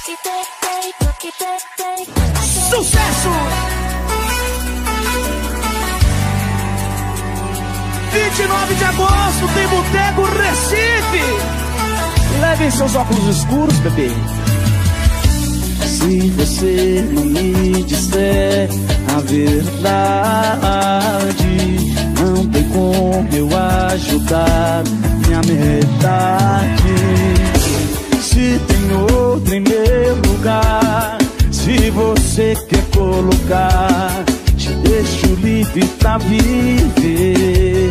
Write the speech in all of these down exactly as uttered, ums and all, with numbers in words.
Sucesso! vinte e nove de agosto tem Boteco Recife. Levem seus óculos escuros, bebê. Se você não me disser a verdade, não tem como eu ajudar minha metade. Se tem outro em meu lugar, se você quer colocar, te deixo livre pra viver.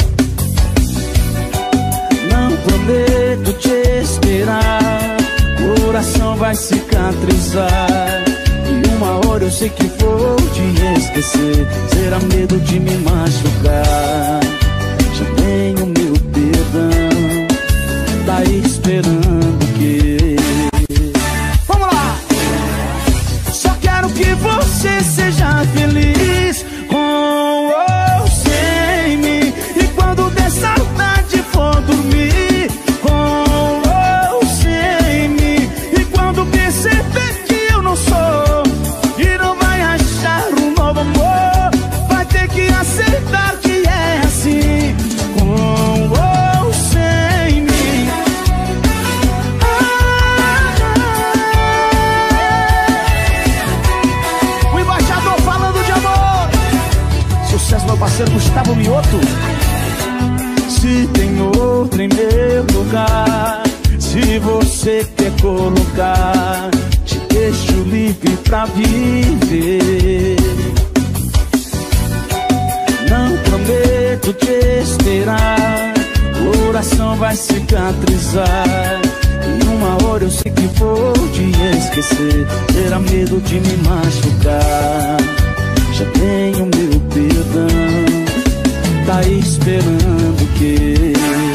Não prometo te esperar, coração vai cicatrizar, e uma hora eu sei que vou te esquecer. Será medo de me machucar, já tenho meu perdão, tá aí esperando que... Vamos lá! Só quero que você seja feliz, com ou sem mim. E quando der saudade for dormir, com ou sem mim. E quando perceber que eu não sou e não vai achar um novo amor, vai ter que aceitar que é assim, com ou sem mim. O embaixador falando de amor. Sucesso, meu parceiro Gustavo Mioto. Se tem outro em meu lugar, se você quer colocar, te deixo livre pra viver. Não prometo te esperar, coração vai cicatrizar, e uma hora eu sei que vou te esquecer. Terá medo de me machucar, já tenho meu perdão, tá aí esperando que...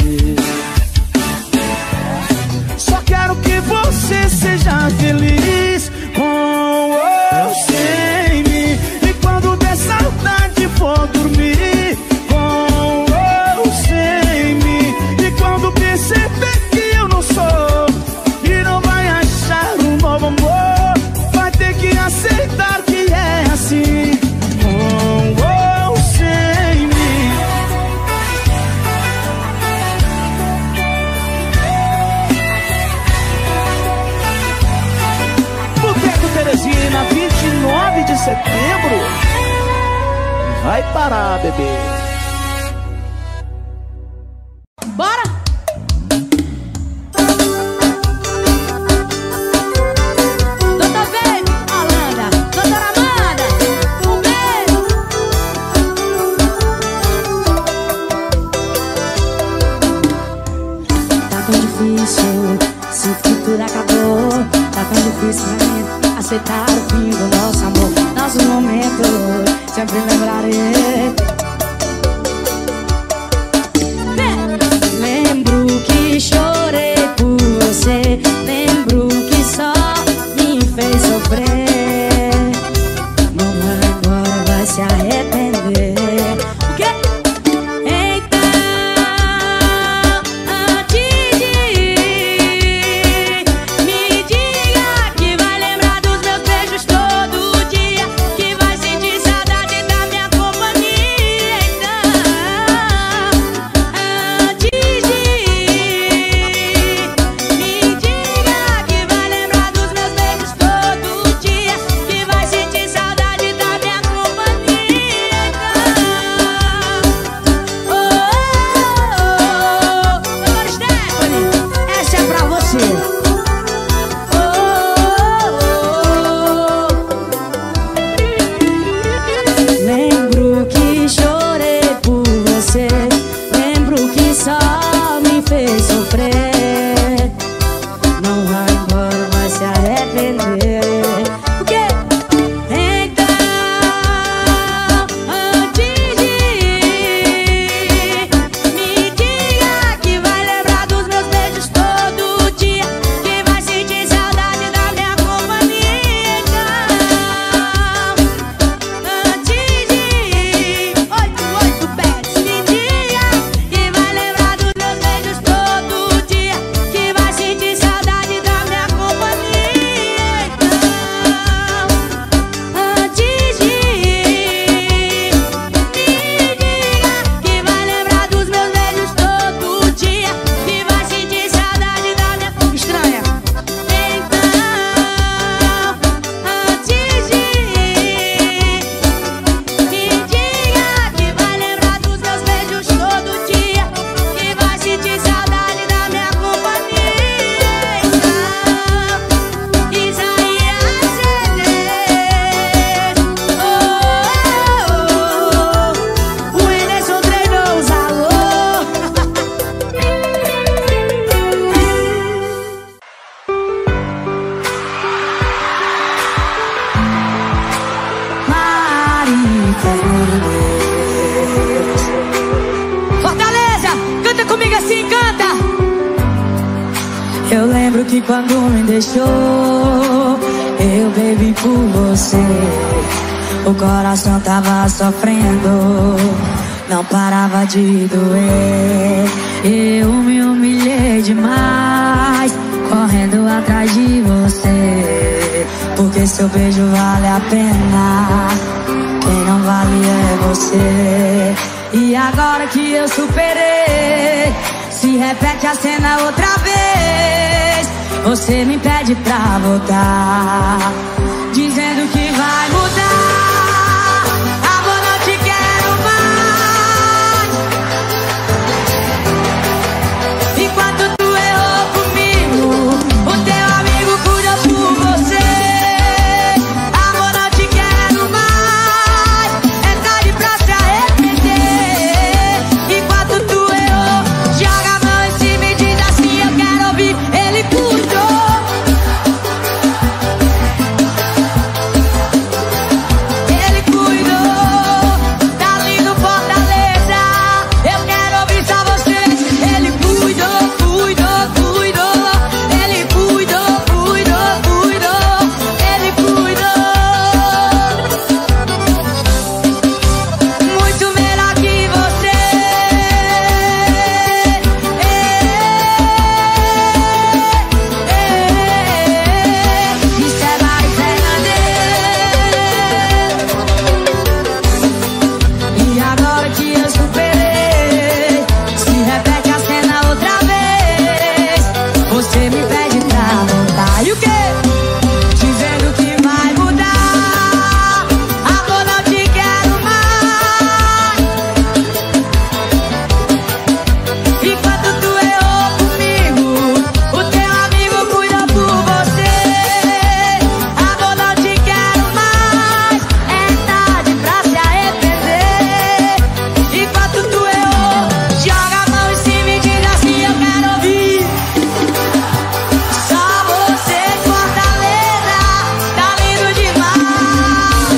Só quero que você seja feliz, com ou sem mim. E quando der saudade for dormir, com ou sem mim. E quando perceber que eu não sou e não vai achar um novo amor, vai ter que aceitar que é assim, com ou sem mim. Boteco Teresina, vinte e nove de setembro. Vai parar, bebê. Bora! Doutor Baby, Holanda, doutora Amanda, um beijo! Tá tão difícil, sinto que tudo acabou. Tá tão difícil pra mim aceitar o fim do nosso amor. Nosso momento, sempre lembrarei. Lembro que chorei por você, lembro que só me fez sofrer. Mamãe agora vai se arrepender. O quê? Então, antes de ir, me diga que vai lembrar dos meus beijos todo dia, que vai sentir saudade da minha companhia. arrepender. Fortaleza, canta comigo assim, canta. Eu lembro que quando me deixou, eu bebi por você. O coração tava sofrendo, não parava de doer. Eu me humilhei demais, correndo atrás de você. Porque seu beijo vale a pena, quem não vale é você. E agora que eu superei, se repete a cena outra vez. Você me pede pra voltar, dizendo que vai mudar. Amor, não te quero mais. Enquanto tu errou comigo, o teu amigo cuida por você. Amor, não te quero mais. É tarde pra se arrepender. Enquanto tu errou, joga a mão em cima e diz assim: eu quero ouvir. Ele cuidou. Ele cuidou. Tá lindo, Fortaleza. Eu quero ouvir só você. Ele cuidou, cuidou, cuidou. Ele cuidou, cuidou, cuidou. Ele cuidou. Muito melhor que você. Isso é Mari Fernandes. E agora que eu superei, se repete a cena outra vez. Você me pede pra voltar. E o quê? Dizendo que vai mudar. Amor, não te quero mais. Enquanto tu errou comigo, o teu amigo cuida por você. Amor, não te quero mais. É tarde pra se arrepender. Enquanto tu errou, joga a mão em cima e diz assim: eu quero ouvir. Só você, Fortaleza. Tá lindo demais.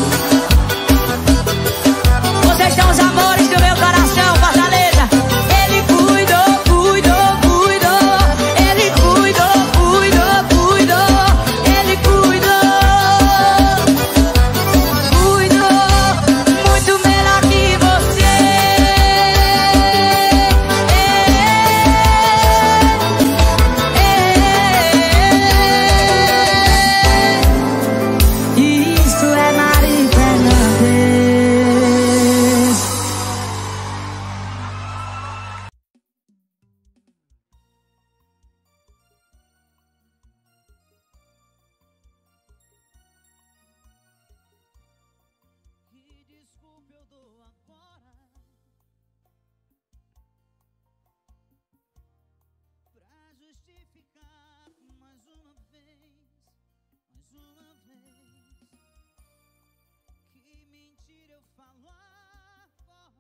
Vocês são os amores do meu coração, Fortaleza. Ele cuidou, cuidou, cuidou. Ele cuidou, cuidou, cuidou. Ele cuidou. Cuidou. Muito melhor que você. Isso é Mari Fernandes. Que desculpa eu dou agora pra justificar mais uma vez, mais uma vez. Que mentira eu falo agora.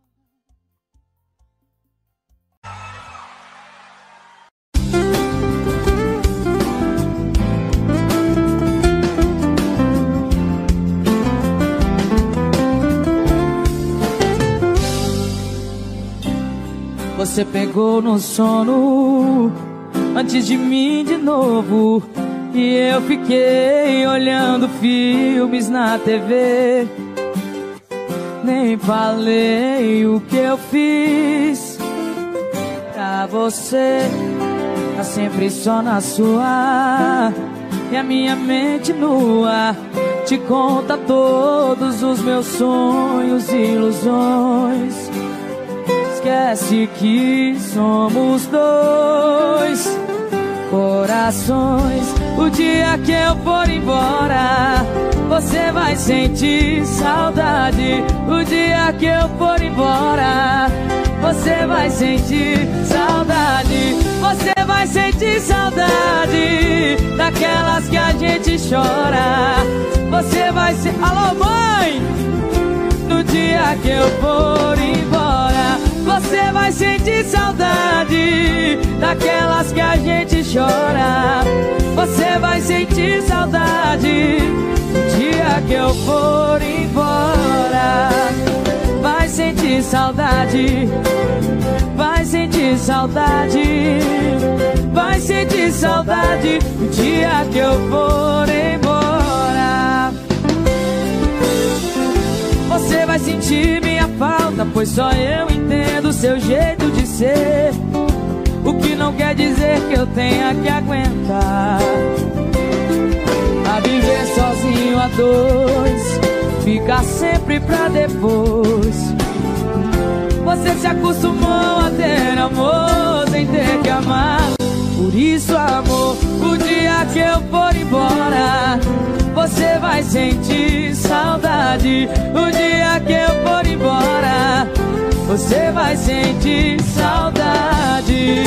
Você pegou no sono antes de mim de novo, e eu fiquei olhando filmes na T V. Nem falei o que eu fiz pra você. Tá sempre só na sua, e a minha mente nua te conta todos os meus sonhos e ilusões. Esquece que somos dois corações. O dia que eu for embora, você vai sentir saudade. O dia que eu for embora, você vai sentir saudade. Você vai sentir saudade daquelas que a gente chora. Você vai ser... Alô, mãe! No dia que eu for embora, você vai vai sentir saudade daquelas que a gente chora. Você vai sentir saudade no dia que eu for embora. Vai sentir saudade, vai sentir saudade, vai sentir saudade no dia que eu for embora. Você vai sentir minha falta, pois só eu entendo o seu jeito de ser. O que não quer dizer que eu tenha que aguentar a viver sozinho a dois, ficar sempre pra depois. Você se acostumou a ter amor sem ter que amar. Por isso, amor, o dia que eu for embora, você vai sentir saudade. O dia que eu for embora, você vai sentir saudade.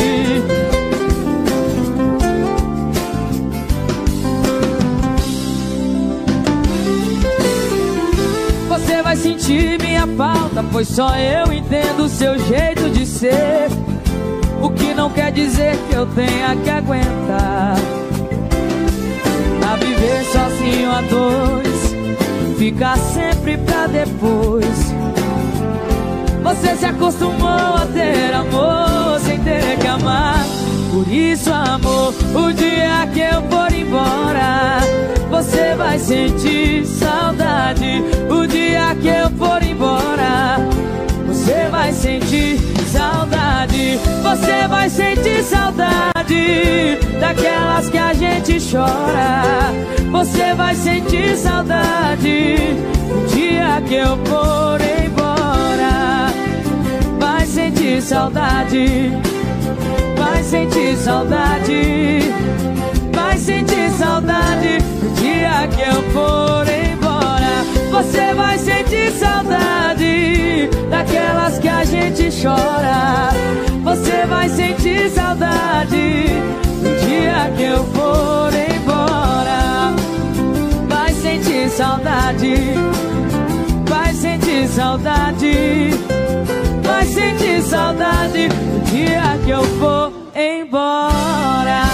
Você vai sentir minha falta, pois só eu entendo o seu jeito de ser. O que não quer dizer que eu tenha que aguentar a viver sozinho a dois, ficar sempre pra depois. Você se acostumou a ter amor sem ter que amar. Por isso, amor, o dia que eu for embora, você vai sentir saudade. O dia que eu for embora, você vai sentir saudade. Você vai sentir saudade daquelas que a gente chora. Você vai sentir saudade no dia que eu for embora. Vai sentir saudade, vai sentir saudade, vai sentir saudade no dia que eu for embora. Você vai sentir saudade daquelas que a gente chora. Você vai sentir saudade no dia que eu for embora. Vai sentir saudade, vai sentir saudade, vai sentir saudade no dia que eu for embora.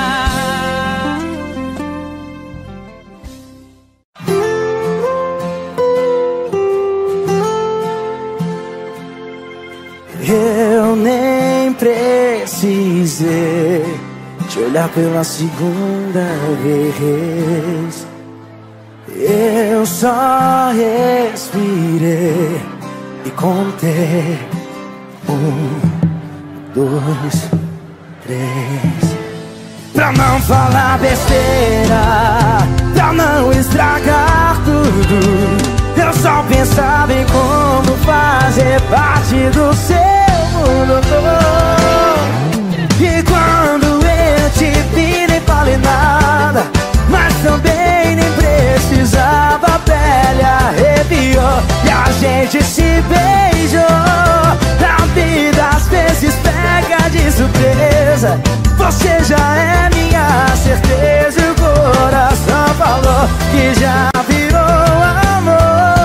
Eu nem precisei te olhar pela segunda vez. Eu só respirei e contei um, dois, três. Pra não falar besteira, pra não estragar tudo, eu só pensava em como fazer parte do seu mundo todo. E quando eu te vi nem falei nada, mas também nem precisava, a pele arrepiou e a gente se beijou. A vida às vezes pega de surpresa, você já é minha certeza. E o coração falou que já virou amor.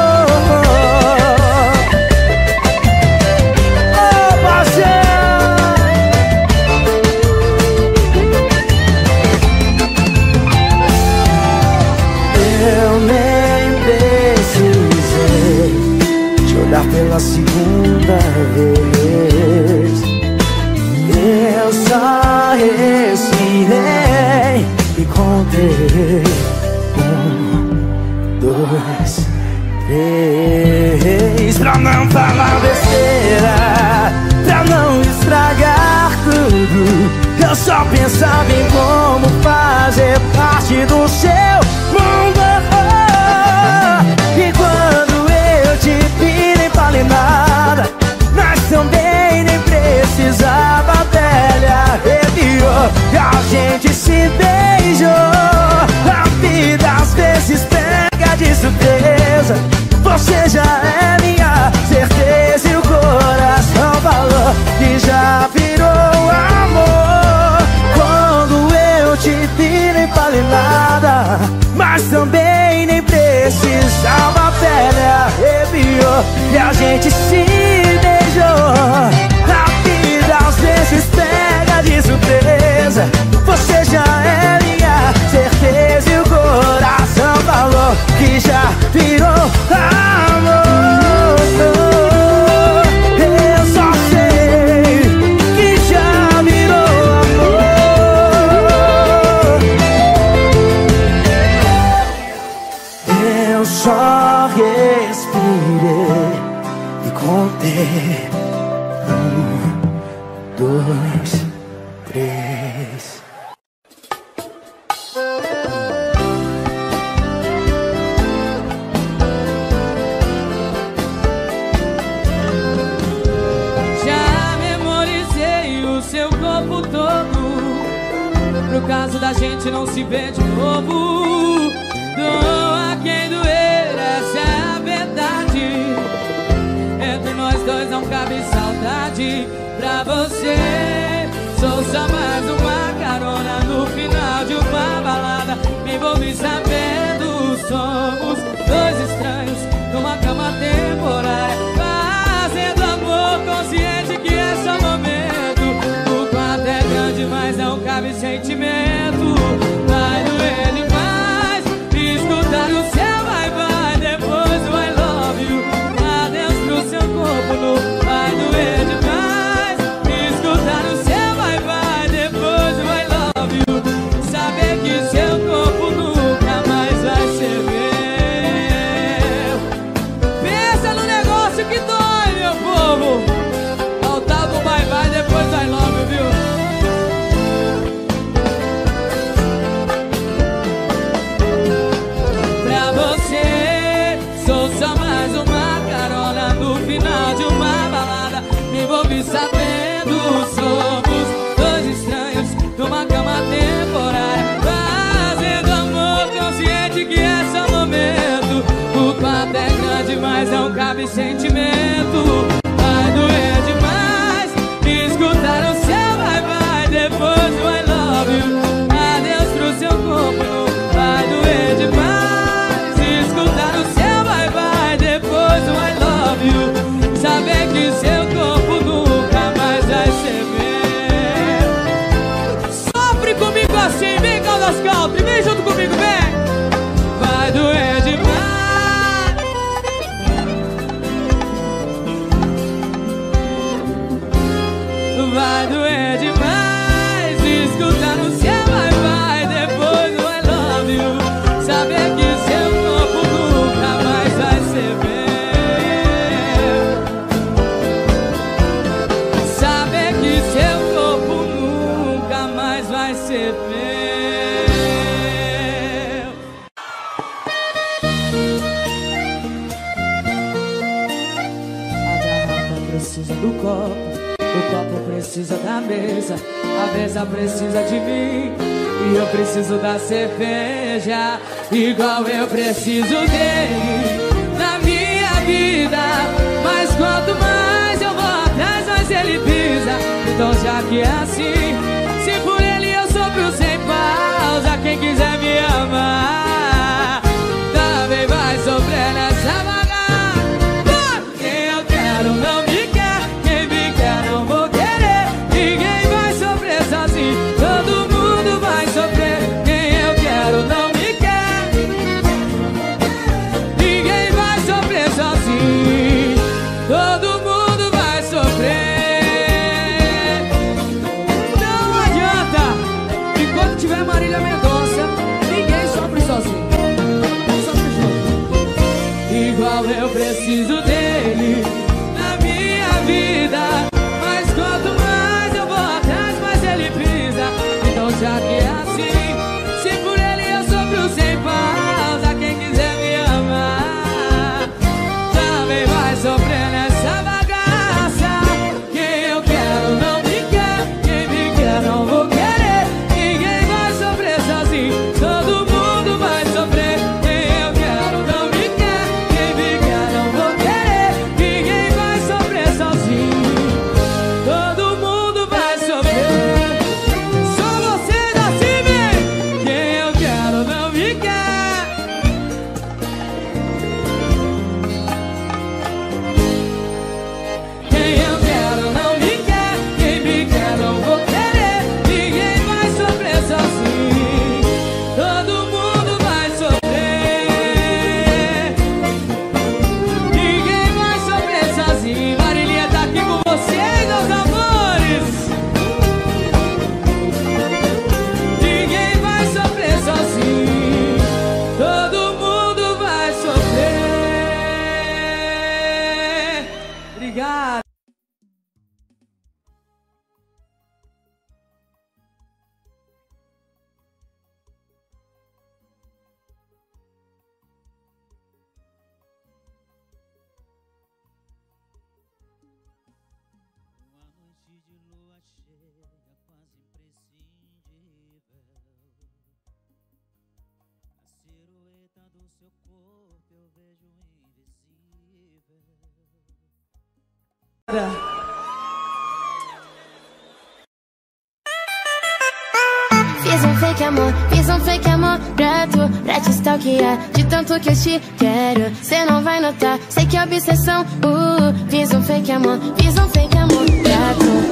Oh, paixão. Eu nem precisei te olhar pela segunda vez. Eu só respirei e contei um, dois, três. Pra não falar besteira, pra não estragar tudo, eu só pensava em como fazer parte do seu mundo. E quando eu te vi nem falei nada, mas também nem precisava, a pele arrepiou e a gente se beijou. A vida às vezes pega de surpresa, você já é minha certeza. E o coração falou que já virou amor. Quando eu te vi nem falei nada, mas também nem precisava, a pele arrepiou e a gente se beijou. A vezes pega de surpresa. Você já é minha certeza e o coração falou que já virou amor. Eu só sei que já virou amor. Eu só respirei e contei. Um, dois, três. Já memorizei o seu corpo todo, pro caso da gente não se ver de novo. Doa quem doer, essa é a verdade. Entre nós dois não cabe saudade. Pra você sou só mais uma carona no final de uma balada. Me envolvi sabendo, somos dois estranhos numa cama temporária, fazendo amor consciente que é só momento. O quarto é grande, mas não cabe sentimento. Vai doer demais escutar o seu vai, vai, depois o I love you. Adeus pro seu corpo nu. Vai doer demais escutar o seu vai, vai, depois o I love you. Saber que seu corpo nunca mais vai ser meu. Pensa no negócio que dói, meu povo. Faltava o vai, vai, depois o I love you, viu? Pra você sou só mais uma carona no final de uma balada. Me envolvi sabendo, somos dois estranhos numa cama temporária, fazendo amor consciente que é só momento. O quarto é grande, mas não cabe sentimento. Vai doer demais escutar o seu vai, vai, depois o I love you. Adeus pro seu corpo nu. Vai doer demais escutar o seu vai, vai, depois o I love you. Saber que seu corpo nunca mais vai ser meu. Sofre comigo assim, vem Caldas Country, vem junto comigo, vem. Vai doer demais. Vai doer demais escutar o seu vai, vai, depois o I love you. Saber que seu corpo nunca mais vai ser meu. Saber que seu corpo nunca mais vai ser meu. A garrafa precisa do copo, o copo precisa da mesa, a mesa precisa de mim e eu preciso da cerveja, igual eu preciso dele na minha vida. Mas quanto mais eu vou atrás, mais ele pisa. Então já que é assim, se por ele eu sofro sem pausa, quem quiser me amar também vai sofrer nessa bagaça. Quem eu quero não me quer, quem me quer não vou querer. Ninguém vai sofrer sozinho, todo mundo vai sofrer. Quem eu quero não me quer, ninguém vai sofrer sozinho, todo mundo vai sofrer. Não do seu corpo eu vejo invisível. Fiz um fake amor, fiz um fake amor pra tu, pra te stalkear. De tanto que eu te quero, cê não vai notar, sei que é obsessão. uh, Fiz um fake amor, fiz um fake amor pra tu.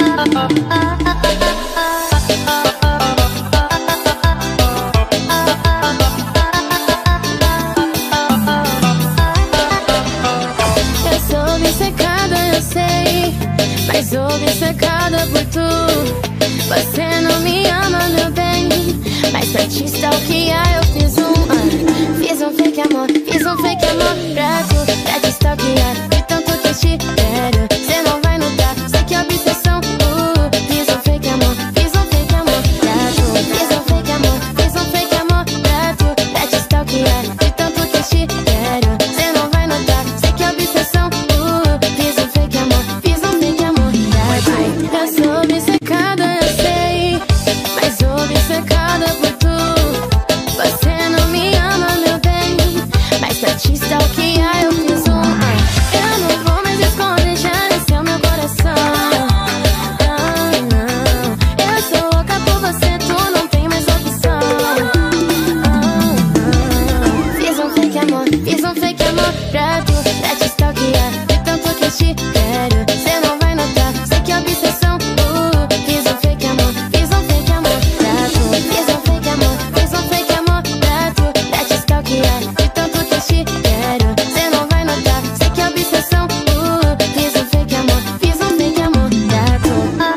Eu sou obcecada, eu sei, mas obcecada por tu. Você não me ama, meu bem, mas pra te stalkear eu fiz um uh, Fiz um fake amor, fiz um fake amor pra tu, pra te stalkear. De tanto que eu te quero, cê não vai notar, sei que é obsessão. uh, Fiz um fake amor, fiz um fake amor pra tu. Fiz um fake amor, fiz um fake amor pra tu, pra te stalkear. De tanto que eu te quero, cê não vai notar, sei que é obsessão. uh, Fiz um fake amor, fiz um fake amor pra tu. Eu sou obcecada, eu sei, mas obcecada por tu. Você não me ama, meu bem, mas pra te stalkear eu fiz um uh, Eu não vou mais esconder, já desceu meu coração. Não, não, eu sou louca por você, tu não tem mais opção. uh, uh, Fiz um fake amor, fiz um fake amor pra tu, pra te stalkear. De tanto que eu te quero, cê não vai notar, sei que é obsessão. uh, Fiz um fake amor, fiz um fake amor pra tu. Fiz um fake amor, fiz um fake amor pra tu, pra te stalkear. De tanto que eu te quero, cê não vai notar, sei que é obsessão. uh, Fiz um fake amor, fiz um fake amor pra tu.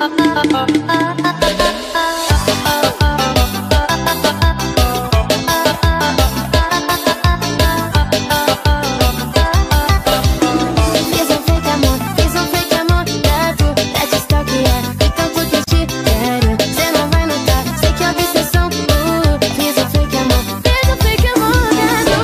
Fiz um fake amor, fiz um fake amor pra tu, pra te stalkear. De tanto que eu te quero, cê não vai notar, sei que é obsessão. uh, Fiz um fake amor, fiz um fake amor pra tu.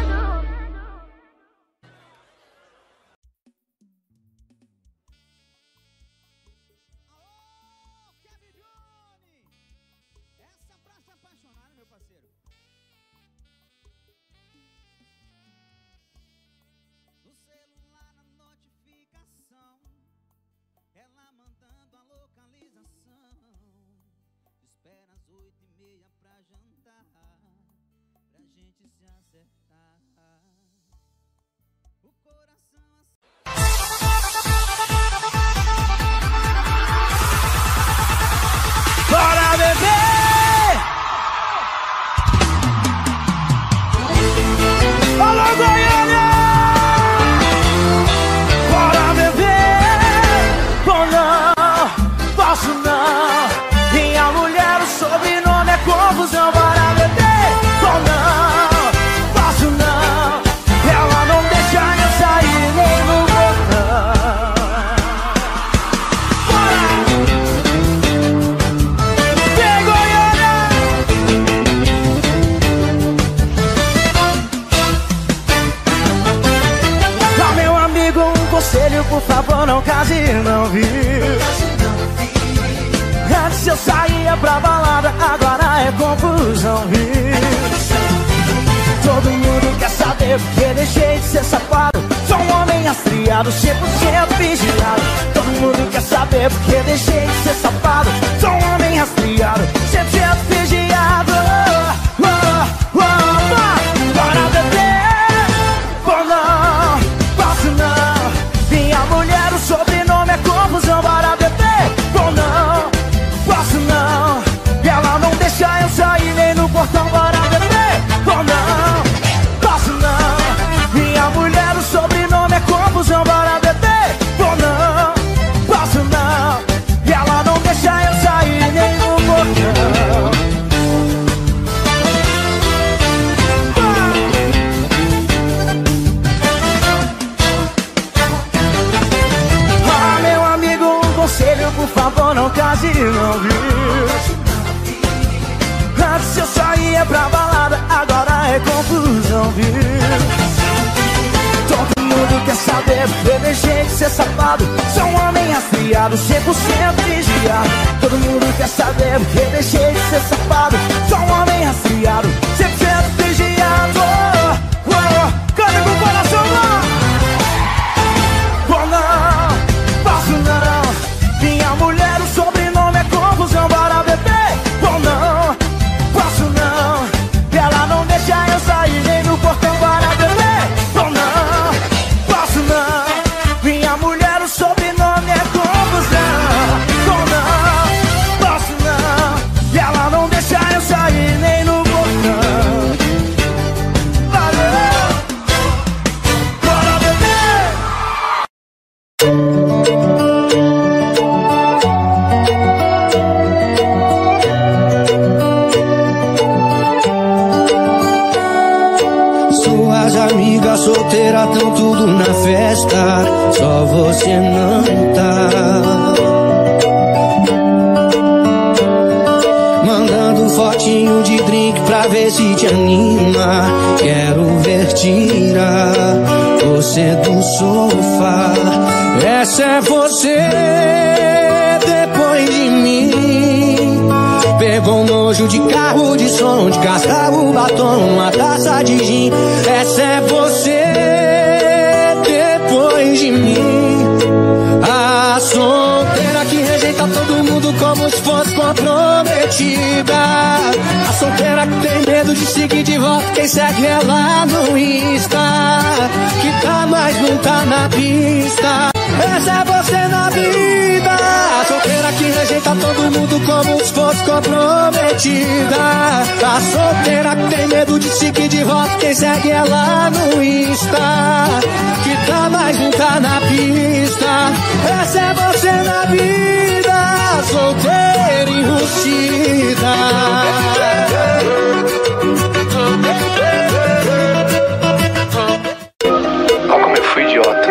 Alô, Kevin Johnny! Essa é pra se apaixonar, meu parceiro. No celular, na notificação, ela mandando a localização. Espera às oito e meia pra jantar, pra gente se acertar. O coração assim. Bora, bebê! Alô, Goiânia! Bora, bebê! Bom, não, posso não. Minha mulher, o sobrenome é confusão. Bora, bebê! Bom, não, posso não. Ela não deixa eu sair nem no botão. Vem, Goiânia! Dá, meu amigo, um conselho, por favor, não case e não viu. Antes eu saía pra balada, agora é confusão, viu? Todo mundo quer saber porque deixei de ser safado. Sou um homem rastreado, cem por cento vigiado. Todo mundo quer saber porque deixei de ser safado. Sou um homem rastreado, cem por cento vigiado. Oh, oh, oh, oh. Bora, bebê! Bom, não, posso não. Minha mulher, o sobrenome é confusão. Bora, bebê! Bom, não, posso não. Ela não deixa eu sair nem no portão. Bora, bebê! Bom, não, posso não. Minha mulher, o sobrenome é confusão. Bora, bebê! Bom, não, posso não. E ela não deixa eu sair nem no portão. Ah, meu amigo, um conselho, por favor, não case, não viu? Antes eu saía pra balada, agora é confusão, viu? Todo mundo quer saber porque eu deixei de ser safado. Sou um homem rastreado, cem por cento vigiado. Todo mundo quer saber porque eu deixei de ser safado. Sou um homem rastreado, cem por cento vigiado. solteira tão tudo na festa, só você não tá. Mandando fotinho de drink pra ver se te anima. Quero ver tirar você do sofá. Essa é você depois de mim. Pegou nojo de carro de som, de cascavo, batom, uma taça de gin. Essa é você depois de mim. A solteira que rejeita todo mundo como se fosse comprometida. A solteira que tem medo de seguir de volta quem segue ela no Insta, que tá, mas não tá na pista. Essa é você na vida. A solteira que rejeita todo mundo como se fosse comprometida. A solteira que tem medo de seguir de volta quem segue ela no Insta, que tá, mas não tá na pista. Essa é você na vida, solteira enrustida. Olha como eu fui idiota.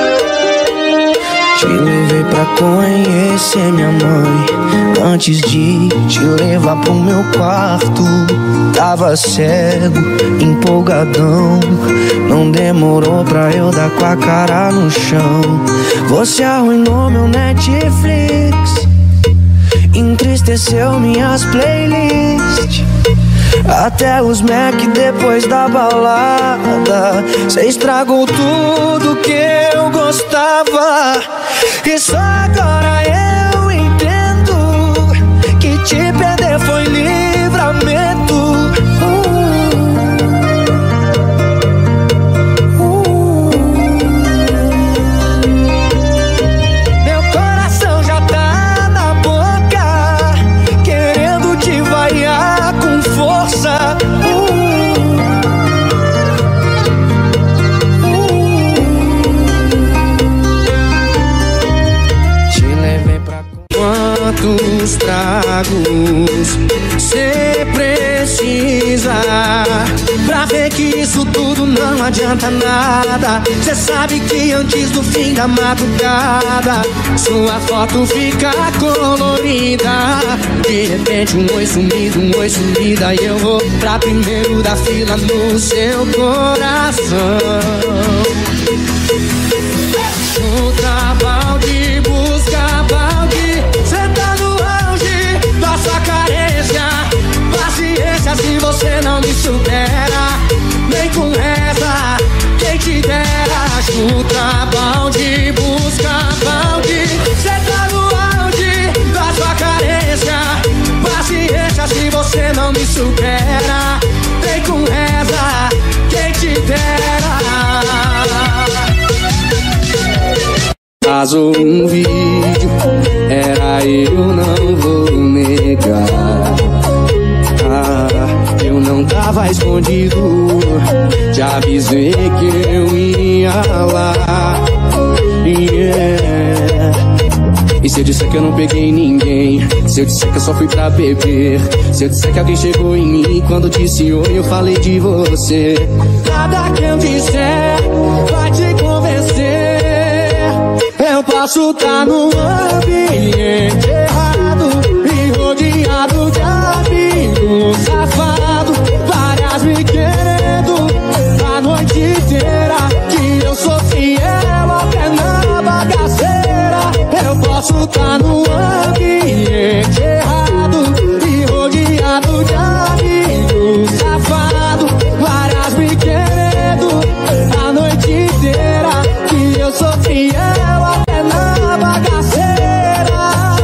Te levei pra conhecer minha mãe antes de te levar pro meu quarto. Tava cego, empolgadão, não demorou pra eu dar com a cara no chão. Você arruinou meu Netflix, entristeceu minhas playlists, até os Mac depois da balada. Cê estragou tudo que eu gostava. E só agora eu entendo que te perder foi livramento. uh, uh. Meu coração já tá na boca, querendo te vaiar com força. Quantos tragos cê precisa pra ver que isso tudo não adianta nada? Cê sabe que antes do fim da madrugada sua foto fica colorida. De repente um oi sumido, um oi sumida, e eu vou pra primeiro da fila no seu coração. Chuta balde, busca balde, cê tá no auge da sua carência. Paciência se você não me supera, nem com reza, quem te dera. Chuta balde, busca balde, cê tá no auge da sua carência. Paciência se você não me supera, nem com reza, quem te dera. Vazou um vídeo, era eu, não vou negar. Ah, eu não tava escondido, te avisei que eu ia lá. Yeah. E se eu disser que eu não peguei ninguém, se eu disser que eu só fui pra beber, se eu disser que alguém chegou em mim quando disse oi, eu falei de você. Nada que eu disser vai te convencer. Eu posso tá no ambiente errado e rodeado de amigos safado, várias me querendo a noite inteira, que eu sou fiel até na bagaceira. Eu posso tá no ambiente errado e rodeado de amigos safado, várias me querendo a noite inteira, que eu sou fiel até na bagaceira.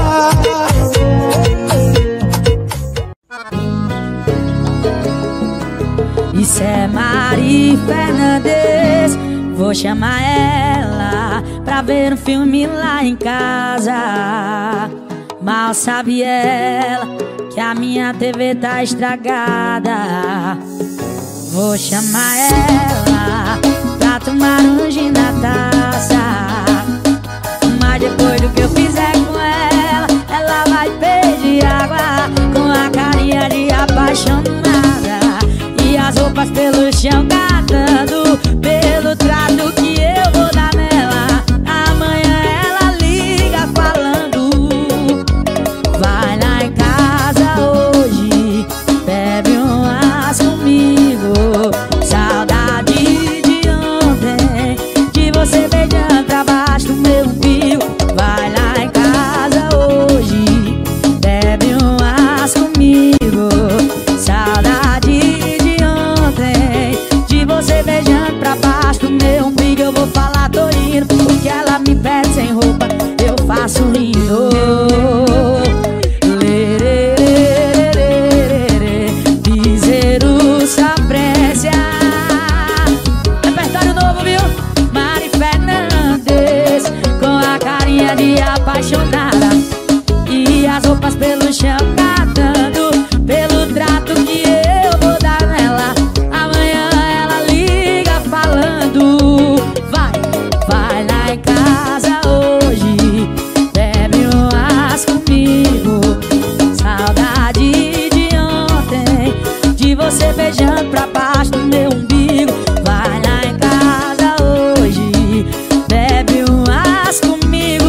Isso é Mari Fernandes, vou chamar ela pra ver um filme lá em casa. Mal sabe ela que a minha T V tá estragada. Vou chamar ela pra tomar um gin na taça, mas depois do que eu fizer com ela, ela vai pedir água com a carinha de apaixonada e as roupas pelo chão catando pelo ela me pede sem roupa, eu faço rindo. Piseiro só pressa. Repertório novo, viu? Mari Fernandes, com a carinha de apaixonada e as roupas pelo chão catando, pelo trato que eu vou dar nela. Amanhã ela liga falando: vai, vai lá em casa hoje, bebe umas comigo. Saudade de ontem, de você beijando pra baixo do meu umbigo. Vai lá em casa hoje, bebe umas comigo.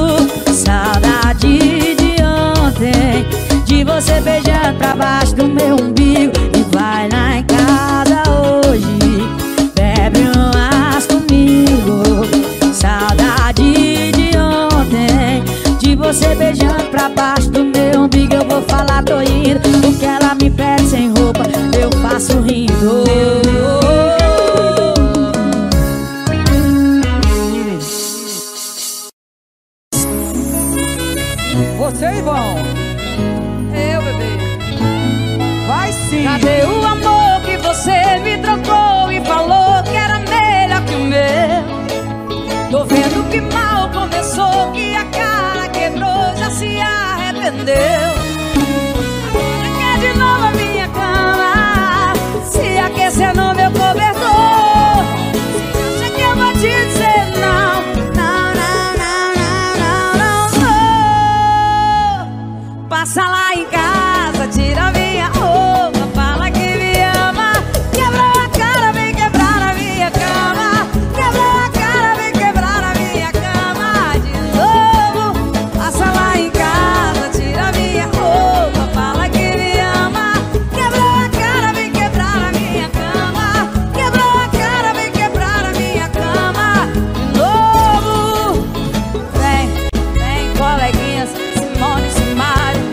Saudade de ontem, de você beijando pra baixo do meu umbigo. E vai lá em casa hoje, bebe umas comigo. Saudade de ontem, de você beijando pra baixo do meu umbigo. Eu vou falar, tô indo, porque ela me pede sem roupa, eu faço rindo. Vocês vão. Eu, bebê. Vai sim. Cadê o amor que você me trocou e falou que era melhor que o meu? Tô vendo que mal começou, que a cara quebrou, já se arrependeu. Agora quer de novo a minha cama, se aquecer no meu cobertor. Se acha que eu vou te dizer não, não, não, não, não, não, não. Passa lá em casa, tira minha roupa, fala que me ama. Quebrou a cara, vem quebrar na minha cama. Quebrou a cara, vem quebrar na minha cama de novo. Passa lá em casa, tira minha roupa, fala que me ama. Quebrou a cara, vem quebrar na minha cama. Quebrou a cara, vem quebrar na minha cama de novo. Vem, vem, coleguinhas, Simone e Simário.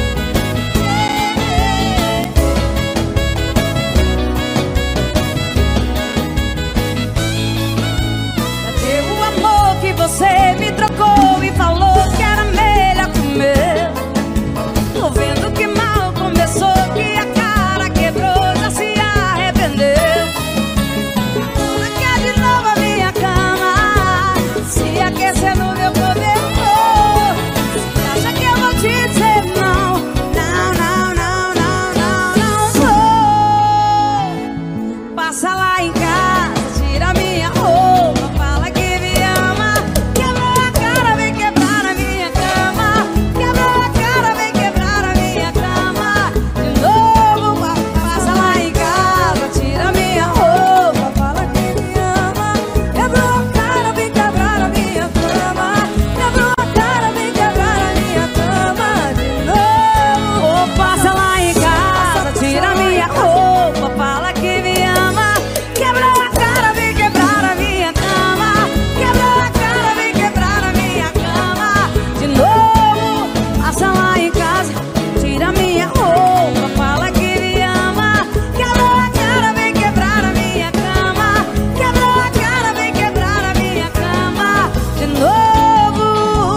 Cadê o amor que você me trocou e falou que era melhor que o meu? Tô vendo que mal começou, que a cara quebrou, já se arrependeu. Agora quer de novo a minha cama, se aquecer no meu cobertor. Se acha que eu vou te dizer não, não, não, não, não, não, não. Passa lá em casa, tira minha roupa, fala que me ama. Quebrou a cara, vem quebrar na minha cama. Quebrou a cara, vem quebrar na minha cama de novo. Passa lá em casa, tira minha roupa, fala que me ama. Quebrou a cara, vem quebrar na minha cama. Quebrou a cara, vem quebrar na minha cama de novo. Passa lá em casa, tira minha roupa, fala que me ama. Quebrou a cara, vem quebrar na minha cama. Quebrou a cara, vem quebrar na minha cama de novo. Passa lá em casa, tira minha roupa, fala que me ama. Quebrou a cara, vem quebrar na minha cama. Quebrou a cara, vem quebrar na minha cama de novo.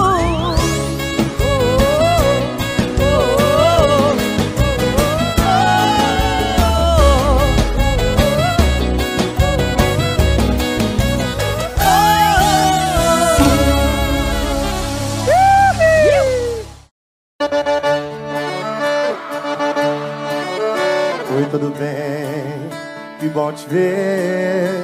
Oh, oh, Oi, tudo bem? Que bom te ver.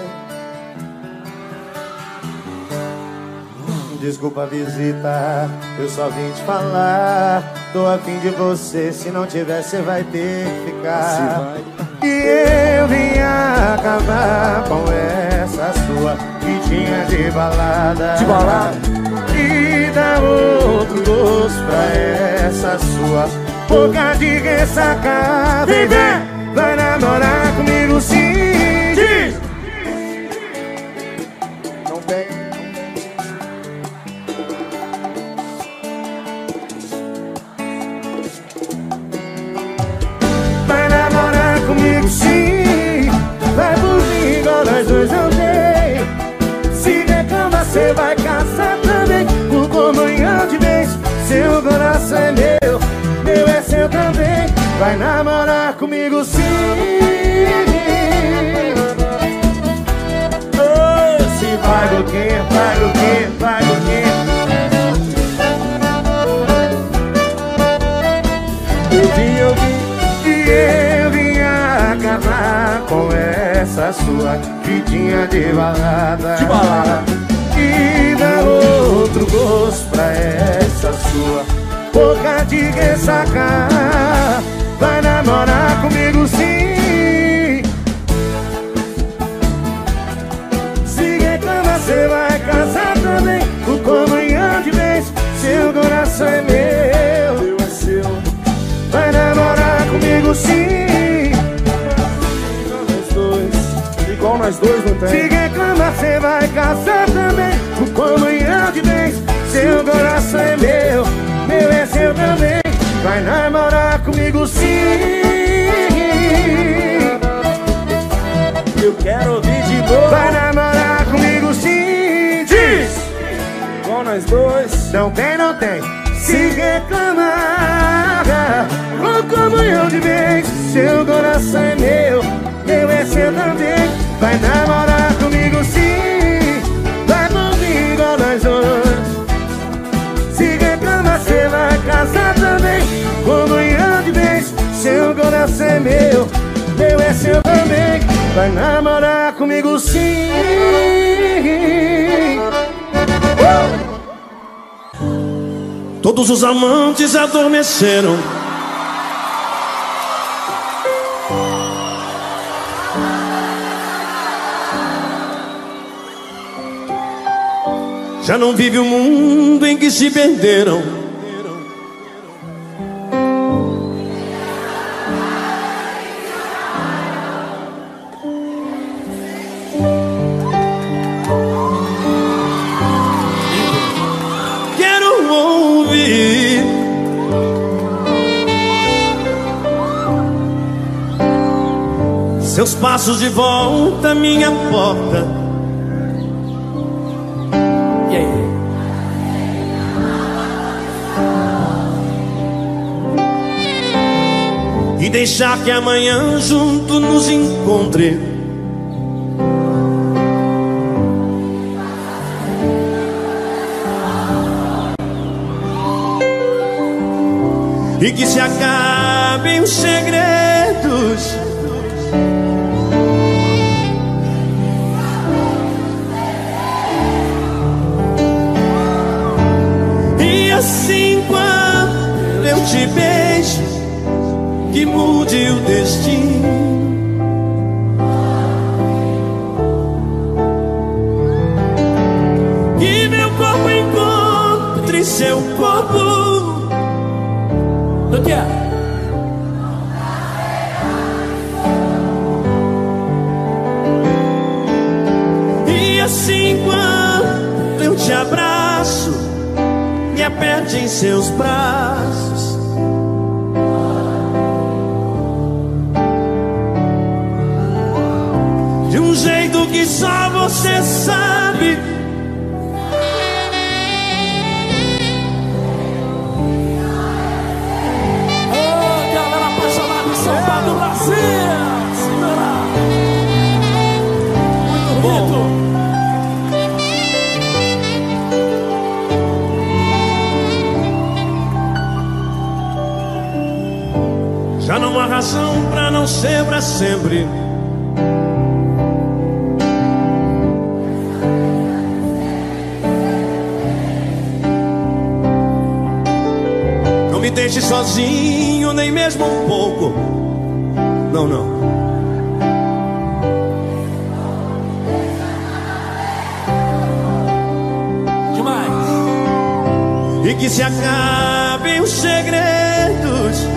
Desculpa a visita, eu só vim te falar. Tô a fim de você, se não tiver cê vai ter que ficar. E eu vim acabar com essa sua vidinha de balada. De balada. E dar outro gosto pra essa sua boca de ressaca. Vem, vem, vai namorar comigo sim. Diz. Não tem. Vai namorar comigo sim. Vai por mim igual nós dois não tem. Se reclama cê vai casar. vai namorar comigo sim. Oh, se vai do que, vai do que, vai do que. Eu vim, eu vim e eu vim acabar com essa sua vidinha de balada, de balada. E dar outro gosto pra essa sua boca de ressacar. Vai namorar comigo sim. Se reclama, cê vai casar também. O comunhão de vez, seu coração é meu, meu é seu. Vai namorar comigo sim. Nós dois, igual nós dois não tem. Se reclama, cê vai casar também. O comunhão de vez, seu coração é meu, meu é seu também. Vai namorar comigo sim. Eu quero ouvir de novo. Vai namorar comigo sim. Diz! Com nós dois. Não tem, não tem. Se reclamar, o comunhão de vez, seu coração é meu, meu é seu também. Vai namorar comigo sim. Vai comigo nós dois. Se reclama, cê vai casar também. Comunhão de vez, seu coração é meu, meu é seu também. Vai namorar comigo sim. uh! Todos os amantes adormeceram. Já não vive o mundo em que se perderam. Quero ouvir seus passos de volta à minha porta. E deixar que amanhã junto nos encontre. E que se acabem os segredos. E assim quando eu te beijo, que mude o destino. Que meu corpo encontre seu corpo. Do que é? E assim quando eu te abraço, me aperte em seus braços. De um jeito que só você sabe. Oh, galera apaixonada em São Paulo do Brasil. Segura. Muito bonito. Já não há razão pra não ser pra sempre. Não me deixe sozinho, nem mesmo um pouco. Não, não. Demais. E que se acabem os segredos.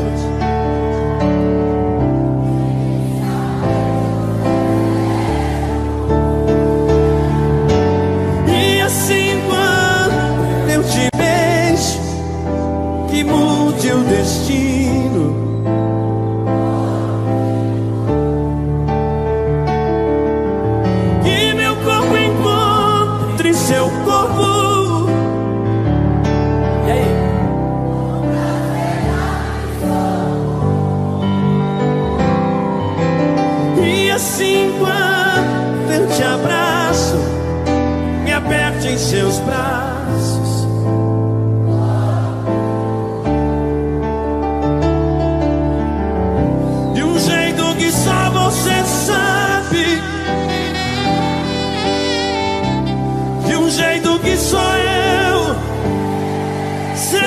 E assim quando eu te beijo, que mude o destino. Que meu corpo encontre seu corpo. E aí? assim quando eu te abraço, me aperte em seus braços. De um jeito que só você sabe, de um jeito que só eu sei.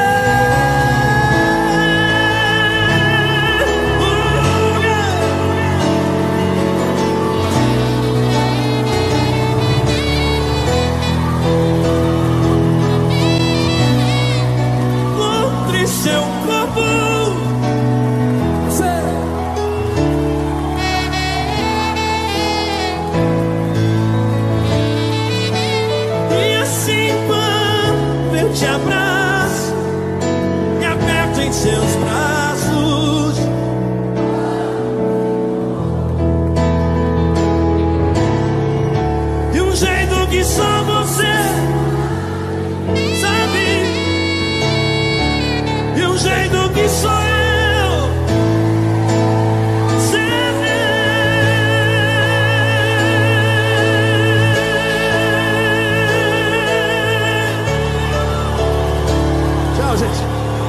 Seu corpo, e assim quando eu te abraço, me aperto em seus braços. De um jeito que só você sabe, de um jeito que só eu sei. Tchau, gente.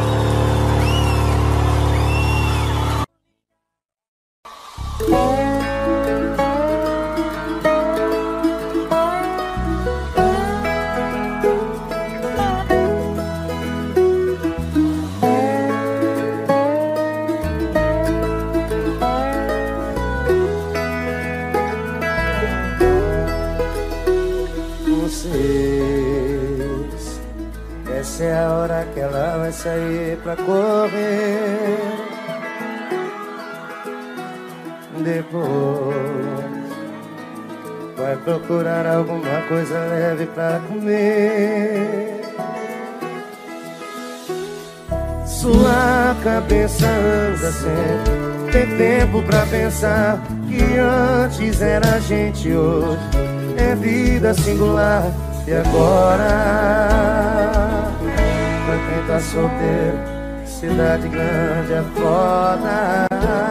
Essa é a hora que ela vai sair pra correr. Depois vai procurar alguma coisa leve pra comer. Sua cabeça anda sempre, tem tempo pra pensar que antes era gente, hoje é vida singular. E agora, pra quem tá solteiro, cidade grande é foda.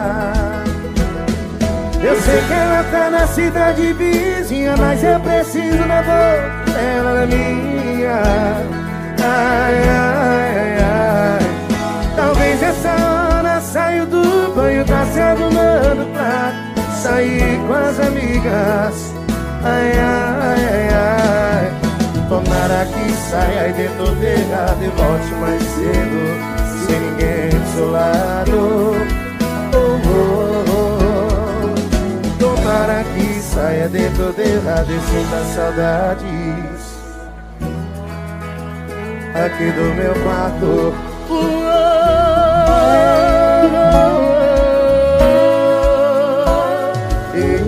Eu sei que ela tá na cidade vizinha, mas eu preciso na boca dela, na minha. Ai, ai, ai, ai. Talvez essa hora saio do banho, tá se arrumando pra sair com as amigas. Ai, ai, ai, ai. Tomara que saia e dê todo errado e volte mais cedo, sem ninguém do seu lado. Oh, oh, oh. Tomara que saia, dê todo errado e sinta saudades aqui do meu quarto. Oh, oh, oh, oh. Yeah.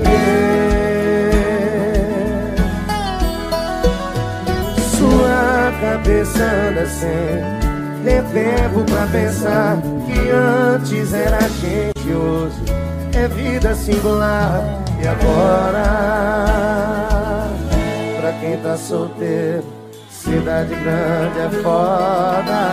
Cabeça anda sem, tem tempo pra pensar que antes era gente, hoje é vida singular. E agora, pra quem tá solteiro, cidade grande é foda.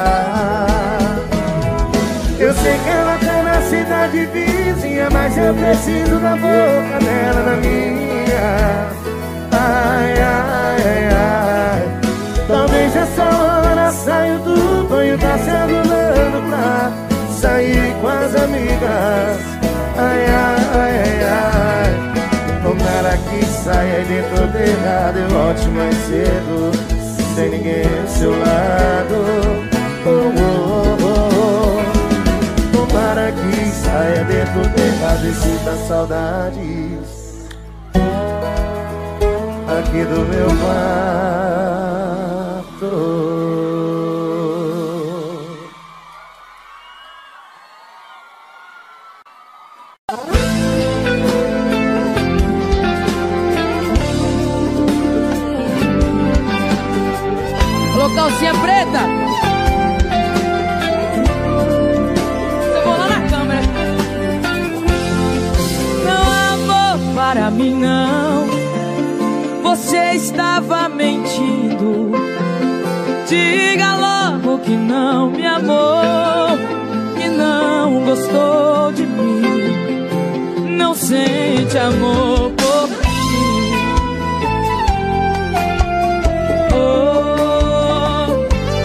Eu sei que ela tá na cidade vizinha, mas eu preciso da boca dela na minha. Ai, ai, ai, ai. Talvez essa hora saio do banho, tá se arrumando pra sair com as amigas. Ai, ai, ai, ai. Tomara que saia e dê todo errado e volte mais cedo, sem ninguém ao seu lado. Oh, oh, oh. Tomara que saia, dê tudo errado e sinta saudades aqui do meu quarto. Alô, calcinha preta. Eu vou lá na câmera. Não, amor, para mim não, você estava mentindo. Diga logo que não me amou, que não gostou de mim. Não sente amor por mim. Oh,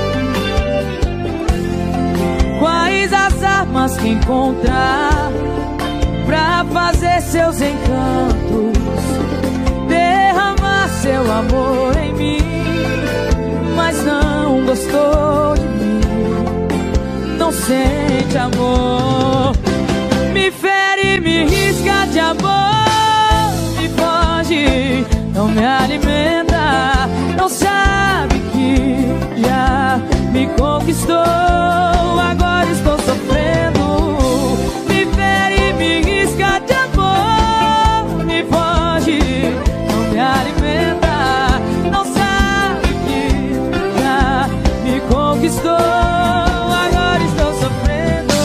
quais as armas que encontrar pra fazer seus encantos, derramar seu amor em mim, mas não gostou de mim, não sente amor. Me fere, me risca de amor, me foge, não me alimenta, não sabe que já me conquistou, agora estou sofrendo. Me fere, me risca de amor, me foge, não me alimenta, não sabe que já me conquistou, agora estou sofrendo.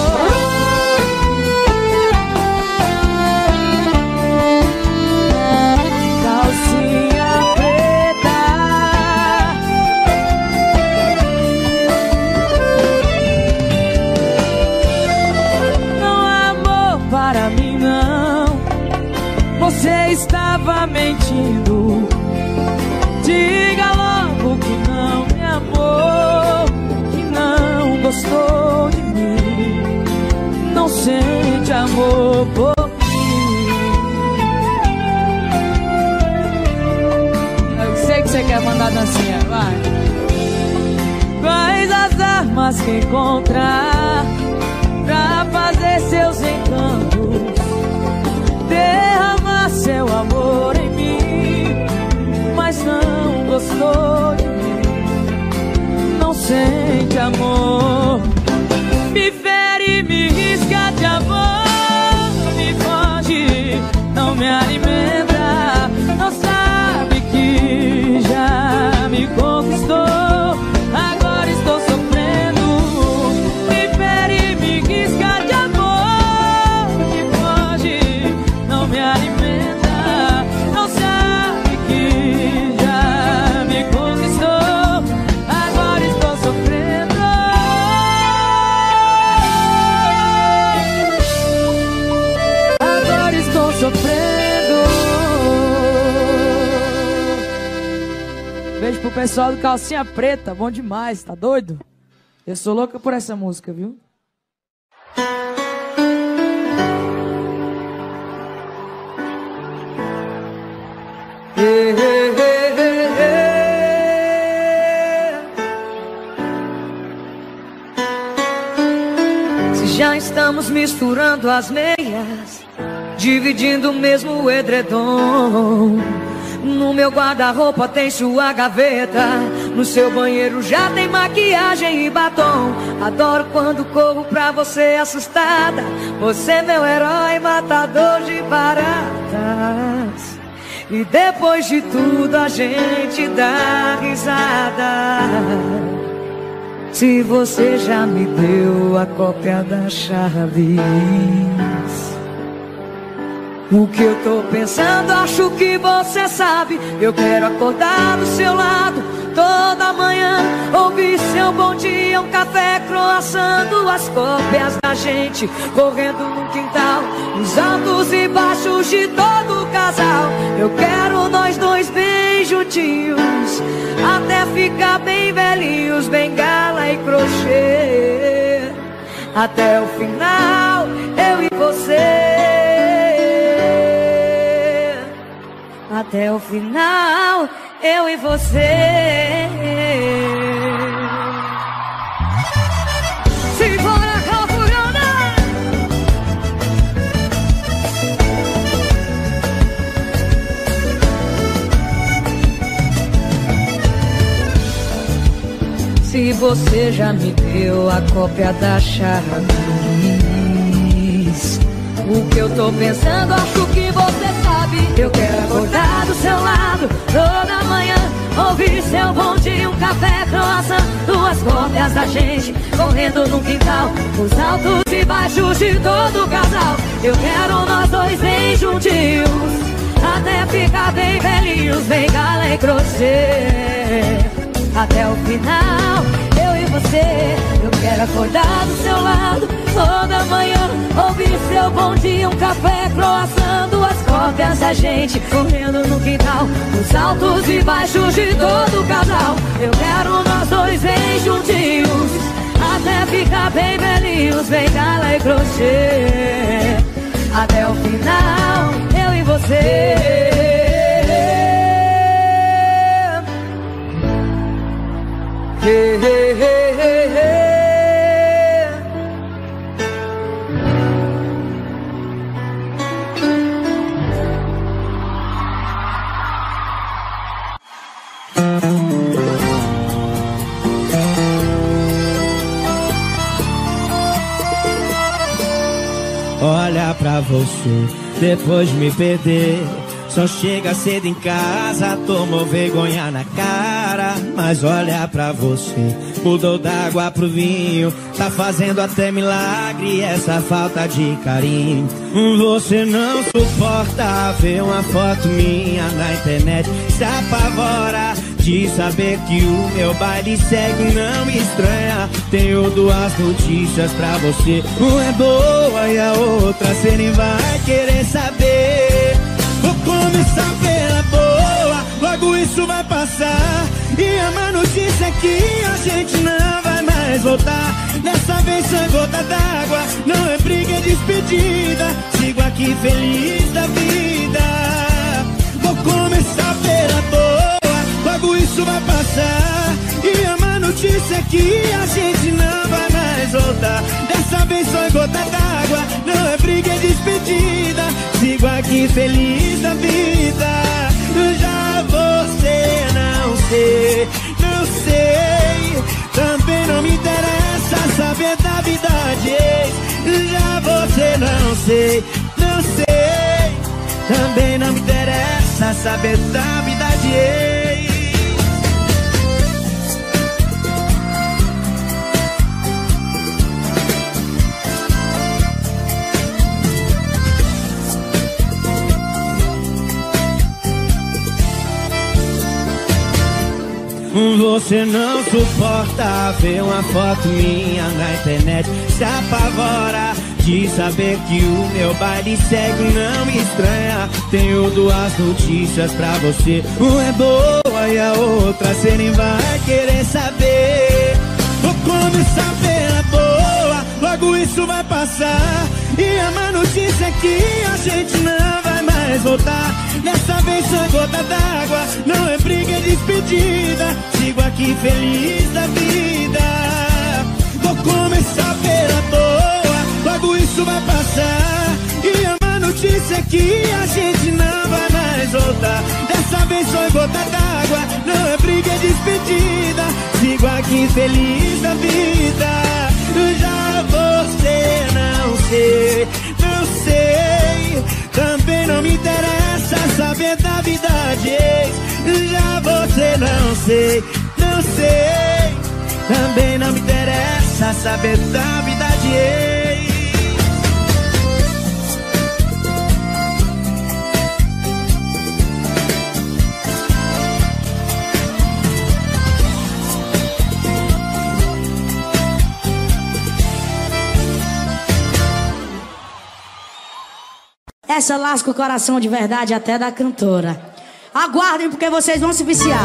Calcinha preta, não há amor para mim não, você estava mentindo. Diga logo que não me amou, que não gostou de mim, não sente amor por mim. Eu sei que você quer mandar dancinha, vai. Quais as armas que encontrar pra fazer seus encantos, derramar seu amor em mim, mas não gostou de mim, não sente amor. Me fere, me risca de amor, me foge, não me alimenta, não sabe que já me conquistou, agora estou sofrendo. Me fere, me risca de amor, me foge, não me alimenta, não sabe que já me conquistou, agora estou sofrendo. Agora estou sofrendo. Beijo pro pessoal do Calcinha Preta, bom demais, tá doido? Eu sou louca por essa música, viu? Hey, hey, hey, hey, hey. Se já estamos misturando as meias, dividindo o mesmo edredom, no meu guarda-roupa tem sua gaveta, no seu banheiro já tem maquiagem e batom. Adoro quando corro pra você assustada, você é meu herói, matador de baratas. E depois de tudo a gente dá risada. Se você já me deu a cópia das chaves, o que eu tô pensando, acho que você sabe. Eu quero acordar do seu lado toda manhã, ouvir seu bom dia, um café, croissant, duas cópias da gente correndo no quintal, os altos e baixos de todo o casal. Eu quero nós dois bem juntinhos, até ficar bem velhinhos, bengala e crochê, até o final, eu e você. Até o final, eu e você. Simbora, Calfurana! Se você já me deu a cópia das chaves, o que eu tô pensando, acho que você sabe. Eu quero acordar do seu lado toda manhã, ouvir seu bom dia, um café, croissant, duas cópias da gente correndo no quintal, os altos e baixos de todo o casal. Eu quero nós dois bem juntinhos, até ficar bem velhinhos, bengala e crochê, até o final, eu e você. Eu quero acordar do seu lado toda manhã, ouvir seu bom dia, um café, croissant, duas cópias da gente correndo no quintal, os altos e baixos de todo o casal. Eu quero nós dois bem juntinhos, até ficar bem velhinhos, bem gala e crochê, até o final, eu e você. Hey, hey, hey, hey, hey. Olha pra você, depois de me perder, só chega cedo em casa, tomou vergonha na cara. Mas olha pra você, mudou da água pro vinho, tá fazendo até milagre essa falta de carinho. Você não suporta ver uma foto minha na internet, se apavora de saber que o meu baile segue, não me estranha. Tenho duas notícias pra você, uma é boa e a outra cê nem vai querer saber. Vou começar pela boa, logo isso vai passar. E a má notícia é que a gente não vai mais voltar. Dessa vez foi gota d'água, não é briga, é despedida. Sigo aqui feliz da vida. Vou começar pela boa, logo isso vai passar. E a má notícia é que a gente não vai mais voltar. Dessa vez foi gota d'água, não é briga, é despedida. Sigo aqui feliz da vida. Já você não sei, não sei, também não me interessa saber da vida de ex. Já você não sei, não sei, também não me interessa saber da vida de ex. Você não suporta ver uma foto minha na internet, se apavora de saber que o meu baile segue, não me estranha. Tenho duas notícias pra você, uma é boa e a outra cê nem vai querer saber. Vou começar pela boa, logo isso vai passar. E a má notícia é que a gente não vai mais voltar. Dessa vez foi gota d'água, não é briga, é despedida. Sigo aqui feliz da vida. Vou começar pela boa, logo isso vai passar. E a má notícia é que a gente não vai mais voltar. Dessa vez foi gota d'água, não é briga, é despedida. Sigo aqui feliz da vida. Já você não sei, não sei, também não me interessa saber da vida de ex. Já você não sei, não sei, também não me interessa saber da vida de ex. Essa lasca o coração de verdade até da cantora. Aguardem porque vocês vão se viciar.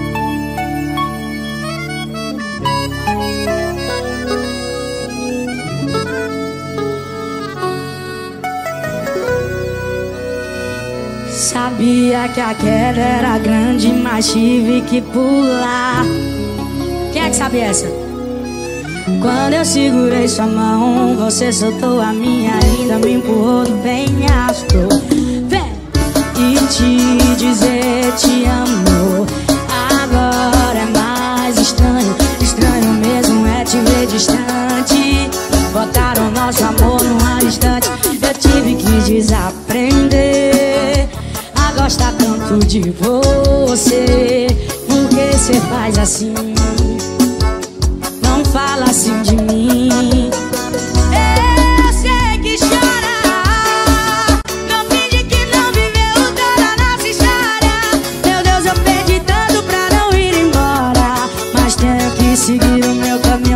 Sabia que a queda era grande, mas tive que pular. Quem é que sabe essa? Quando eu segurei sua mão, você soltou a minha, ainda me empurrou do penhasco. Vem e te dizer te amo. Agora é mais estranho, estranho mesmo é te ver distante. Botaram nosso amor num instante. Eu tive que desaprender a gostar tanto de você. Por que cê faz assim? Não fala assim de mim. Eu sei que chora, não finge que não viveu toda a nossa história. Meu Deus, eu perdi tanto pra não ir embora, mas tenho que seguir o meu caminho.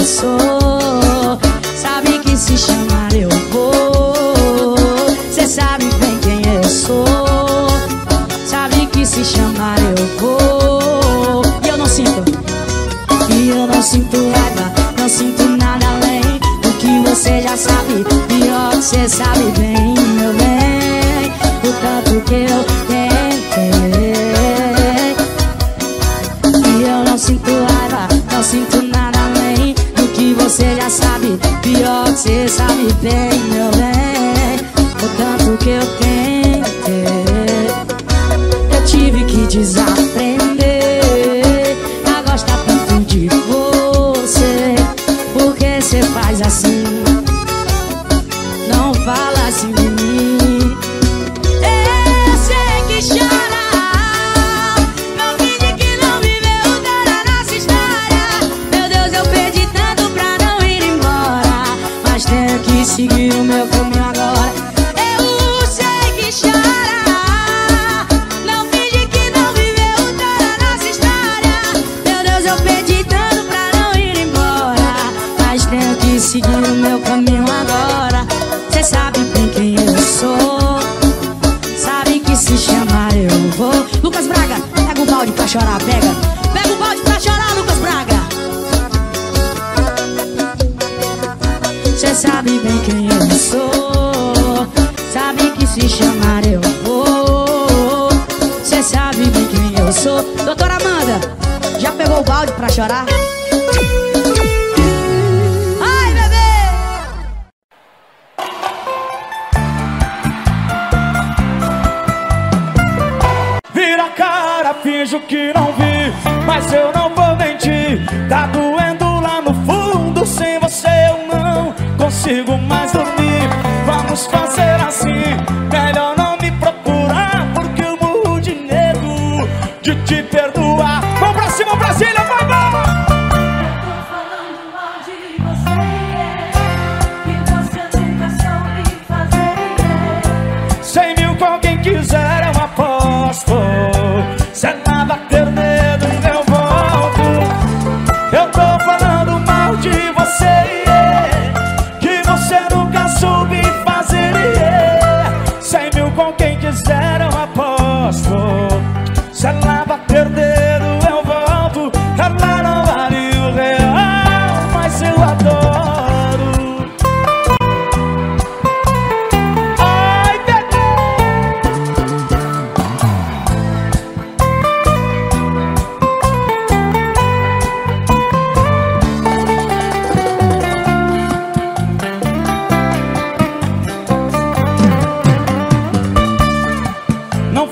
sou. Sabe que se chamar eu vou. Cê sabe bem quem eu sou. Sabe que se chamar eu vou. E eu não sinto. E eu não sinto raiva, não sinto nada além do que você já sabe. Pior que cê sabe bem, meu bem, o tanto que eu tentei. E eu não sinto raiva, não sinto nada além do que você já sabe. Pior que cê sabe bem, meu bem, o tanto que eu tentei. Eu tive que desaprender a gostar tanto de você. Porque cê faz assim, não fala assim de mim. Eu sei que chora, não finge que não viveu toda nossa história. Meu Deus, eu perdi tanto pra não ir embora, mas tenho que seguir o meu caminho agora. Eu sei que chora, não finge que não viveu toda nossa história. Meu Deus, eu perdi tanto pra não ir embora, mas tenho que seguir o meu caminho agora. Cê sabe bem quem eu sou, sabe que se chamar eu vou. Lucas Braga, pega o balde pra chorar, pega. Pega o balde pra chorar, Lucas Braga. Cê sabe bem quem eu sou, sabe que se chamar eu vou. Cê sabe bem quem eu sou. Doutora Amanda, já pegou o balde pra chorar? Ai, bebê! Vira a cara, finjo que não vi, mas eu não vou mentir. Tá doendo lá no fundo, sem você eu não consigo mais dormir. Vamos fazer assim, melhor não me procurar, porque eu morro de medo de te perdoar. Vamos pra cima, Brasília, vai, vai! Cem mil com quem quiser eu aposto. Se ela bater medo eu volto. Eu tô falando mal de você, yeah, que você nunca soube fazer, yeah. Cem mil com quem quiser eu aposto. Se ela bater dedo eu volto. Ela não vale o real, mas eu adoro. Ai, bebê. Não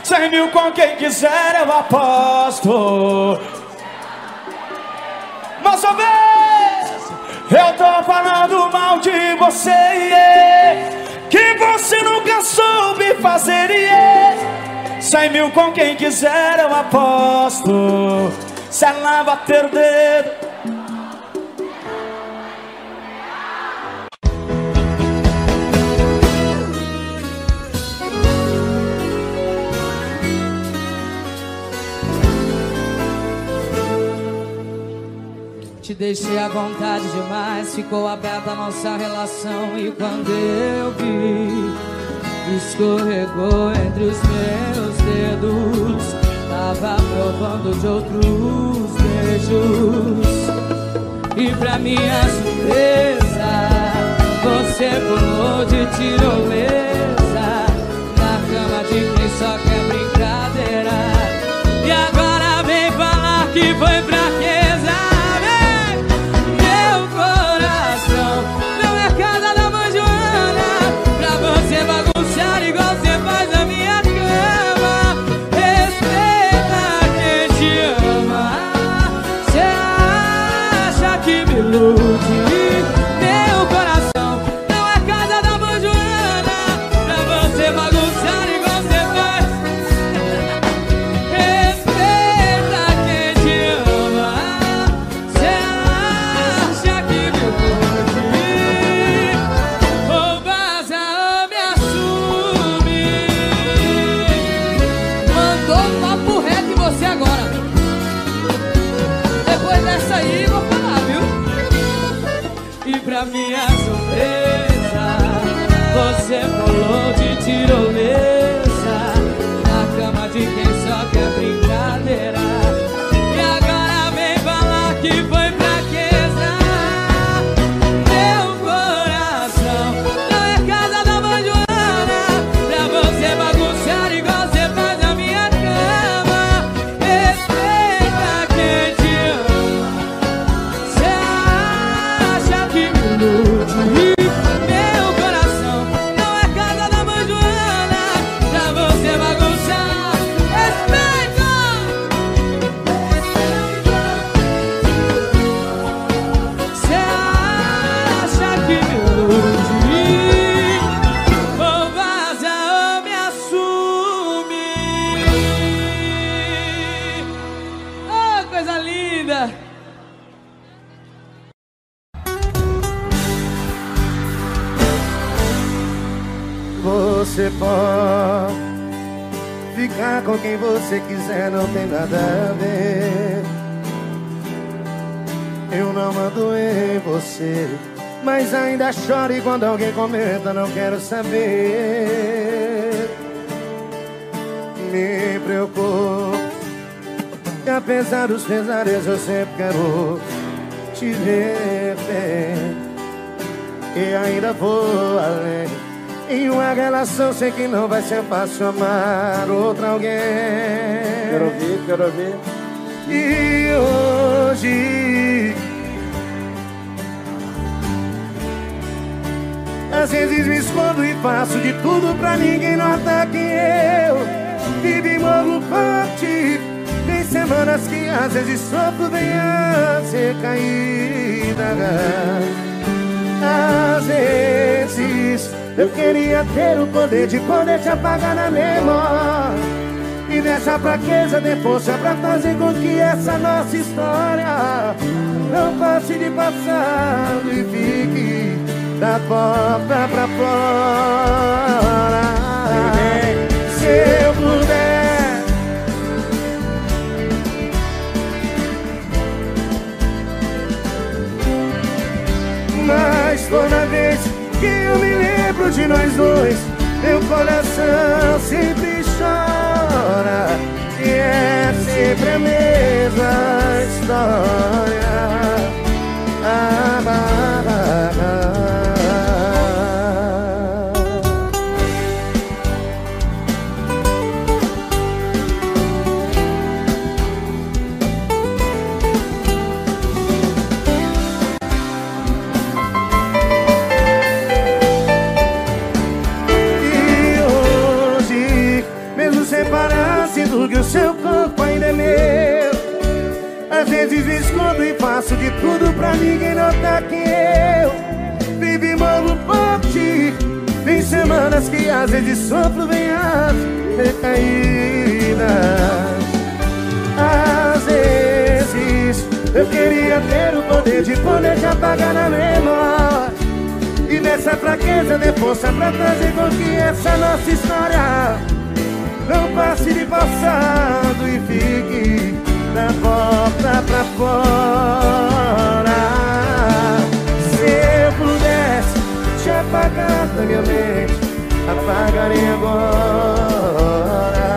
Cem mil com quem quiser eu aposto. Mais uma vez, eu tô falando mal de você, yeah, que você nunca soube fazer, yeah. Cem mil com quem quiser eu aposto. Se ela bater o dedo. Te deixei à vontade demais, ficou aberta a nossa relação. E quando eu vi, escorregou entre os meus dedos. Tava provando de outros beijos. E pra minha surpresa, você pulou de tirolesa na cama de quem só quer brincadeira. E agora vem falar que foi fraqueza. Meu coração não é casa da mãe Joana pra você bagunçar igual você faz. Respeita quem te ama. Você acha que me ilude ou vaza ou me assume? Mandou um papo reto em você agora. Depois dessa aí vou falar, viu? E pra minha surpresa, você pulou de tirolesa na cama de quem só quer brincadeira. E agora vem falar que foi fraqueza. Meu coração não é casa da mãe Joana pra você bagunçar igual você faz na minha cama. Respeita quem te ama. Você acha que me ilude? Meu coração não é casa da mãe Joana pra você bagunçar. Respeita! Você acha que me ilude ou vaza ou me assume? Oh, coisa linda! Você pode ficar com quem você quiser, não tem nada a ver. Eu não mando em você, mas ainda choro e quando alguém comenta não quero saber. Me preocupo, e apesar dos pesares eu sempre quero te ver bem. E ainda vou além. Em uma relação sei que não vai ser fácil amar outra alguém. Quero ouvir, quero ouvir. E hoje às vezes me escondo e faço de tudo pra ninguém notar que eu vivo e morro forte. Tem semanas que às vezes sofro bem a ser caída. Às vezes eu queria ter o poder de poder te apagar na memória e dessa fraqueza ter força pra fazer com que essa nossa história não passe de passado e fique da porta pra fora. Se eu puder, mas toda vez que eu me lembro de nós dois, meu coração sempre chora. E é sempre a mesma história. Ah, ah, ah, ah. E hoje, mesmo separado, Faço de tudo pra ninguém notar que eu vivo e morro por ti. Tem semanas que às vezes sofro, vem as recaídas. Às vezes eu queria ter o poder de poder te apagar na memória. E nessa fraqueza dê força pra trazer com que essa nossa história não passe de passado e fique da porta pra fora. Se eu pudesse te apagar da minha mente, apagarei agora.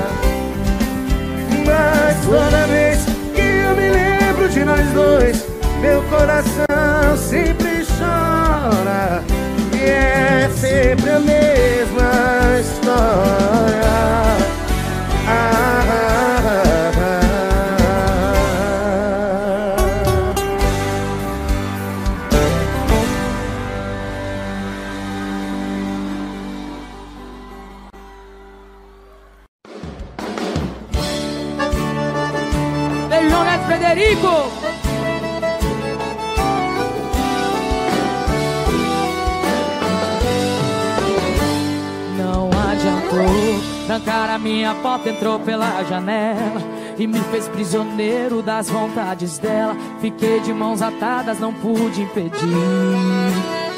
Mas toda vez que eu me lembro de nós dois, meu coração sempre chora. E é sempre a mesma história. Ah, ah, ah, ah. Beijão, Neto Frederico! Trancar a minha porta, entrou pela janela e me fez prisioneiro das vontades dela. Fiquei de mãos atadas, não pude impedir.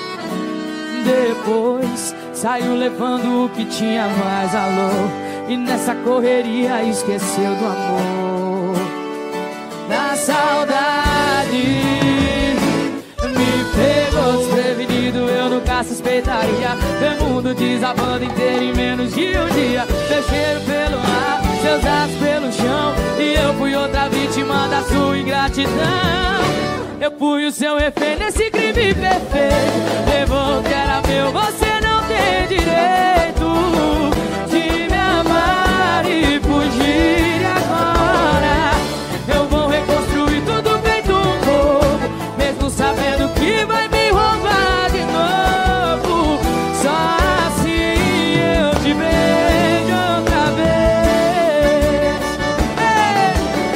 Depois saiu levando o que tinha mais valor e nessa correria esqueceu do amor. Da saudade me pegou desprevenido, eu nunca suspeitaria. Meu mundo desabando inteiro em menos de um dia. Seu cheiro pelo ar, seus braços pelo chão, e eu fui outra vítima da sua ingratidão. Eu fui o seu refém nesse crime perfeito. Levou o que era meu, você não tem direito de me amar e fugir. E agora eu vou reconstruir tudo feito um pouco, mesmo sabendo que vai me roubar de novo. Só assim eu te vejo outra vez. Ei!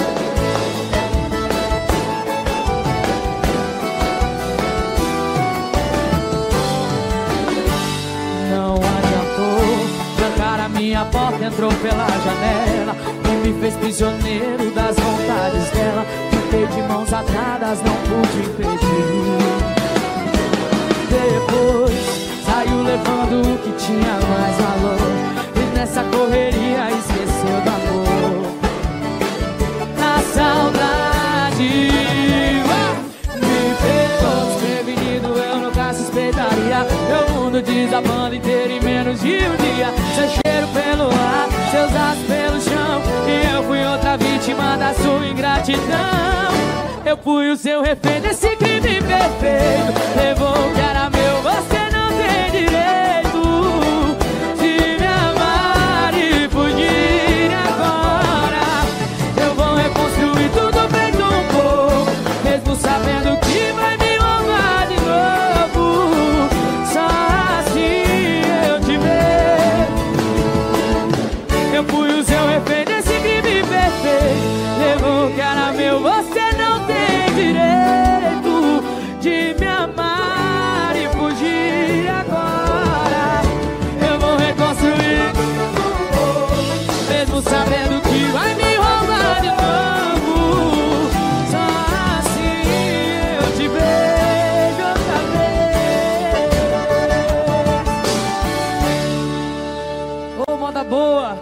Não adiantou, trancar a minha porta, entrou pela janela e me fez prisioneiro das vontades dela. Fiquei de mãos atadas, não pude impedir. Depois saiu levando o que tinha mais valor e nessa correria esqueceu do amor. Na saudade me pegou desprevenido, eu nunca suspeitaria. Meu mundo desabando inteiro em menos de um dia. Seu cheiro pelo ar, seus braços pelo chão, e eu fui outra vítima da sua ingratidão. Eu fui o seu refém desse crime perfeito. Levou o que era meu, você não tem direito de me amar e fugir. Agora eu vou reconstruir tudo feito um pouco, mesmo sabendo que vai me roubar de novo. Só assim eu te vejo. Eu fui o seu refém desse crime perfeito. Levou o que era meu, você não tem direito de me amar e fugir. Agora eu vou reconstruir, mesmo sabendo que vai me roubar de novo. Só assim eu te vejo outra vez. Ô, moda boa!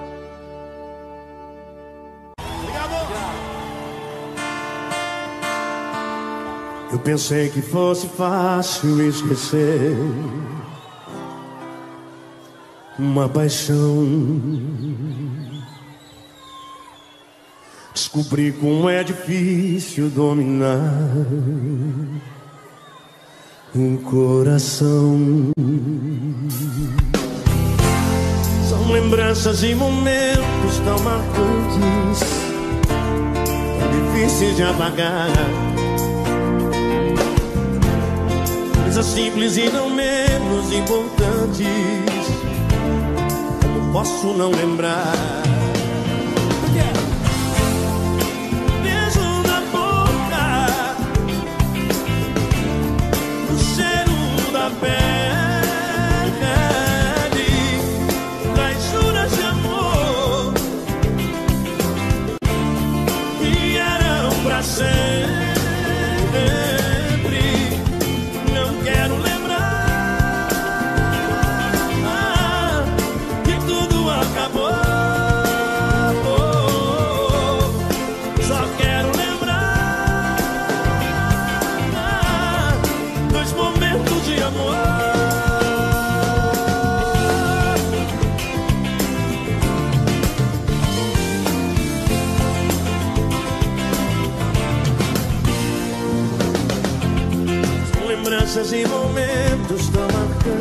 Eu pensei que fosse fácil esquecer uma paixão. Descobri como é difícil dominar um coração. São lembranças e momentos tão marcantes, tão difíceis de apagar. Coisas simples e não menos importantes, como posso não lembrar? Beijo na boca,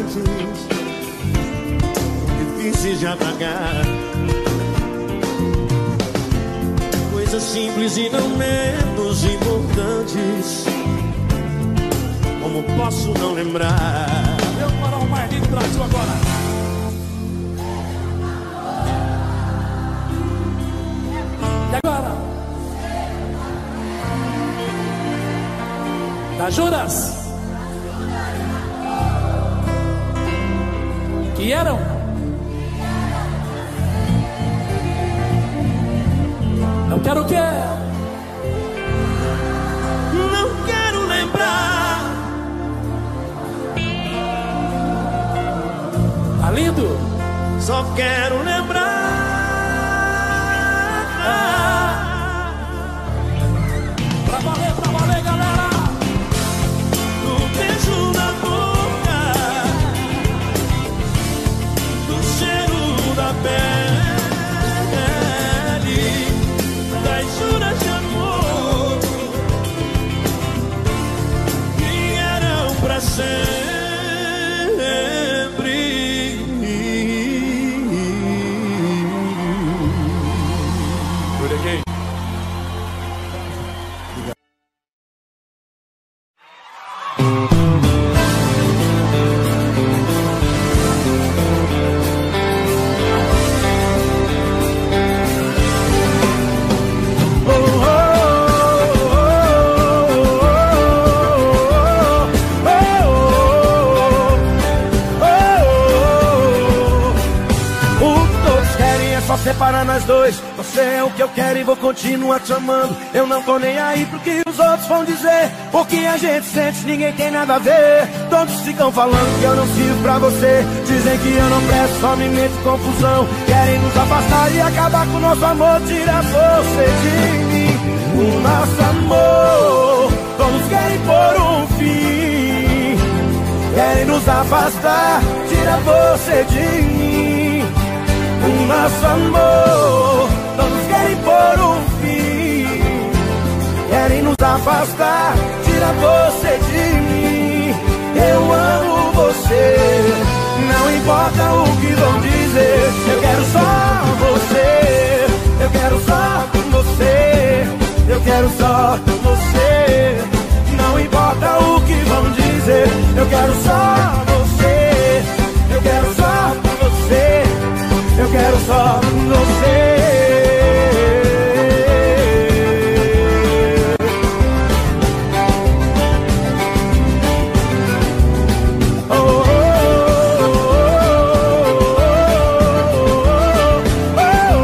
importantes, difíceis de apagar. Coisas simples e não menos importantes. Como posso não lembrar? Eu vou parar o Marquinhos Brasil agora. E agora? Da Juras. Que eram? Não quero o quê? Não quero lembrar. Tá lindo? Só quero lembrar. Pra valer, pra valer, galera. Do beijo na boca, do cheiro da pele, das juras de amor que eram pra sempre. Separa nós dois, você é o que eu quero e vou continuar te amando. Eu não tô nem aí pro que os outros vão dizer. O que a gente sente, ninguém tem nada a ver. Todos ficam falando que eu não sirvo pra você. Dizem que eu não presto, só me meto em confusão. Querem nos afastar e acabar com o nosso amor. Tira você de mim, o nosso amor. Todos querem pôr um fim. Querem nos afastar, tira você de mim, o nosso amor. Todos querem pôr um fim. Querem nos afastar, tira você de mim. Eu amo você, não importa o que vão dizer. Eu quero só você, eu quero só você, eu quero só você. Não importa o que vão dizer. Eu quero só você, eu quero só você, eu quero só você. Oh, oh, oh, oh,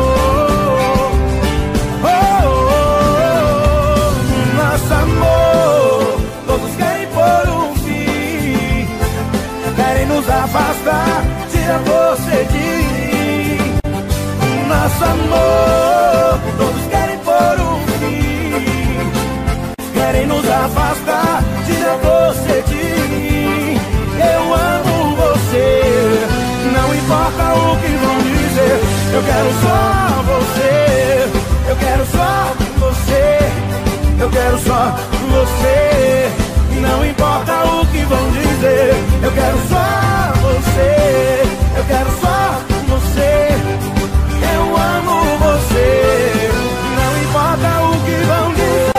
oh, oh, oh. Nosso amor, todos querem pôr um fim. Querem nos afastar, tira você de mim. Nosso amor, todos querem pôr um fim. Querem nos afastar, tira você de mim. Eu amo você, não importa o que vão dizer. Eu quero só você, eu quero só você, eu quero só você. Não importa o que vão dizer. Eu quero só você, eu quero só você. Eu amo você, não importa o que vão dizer.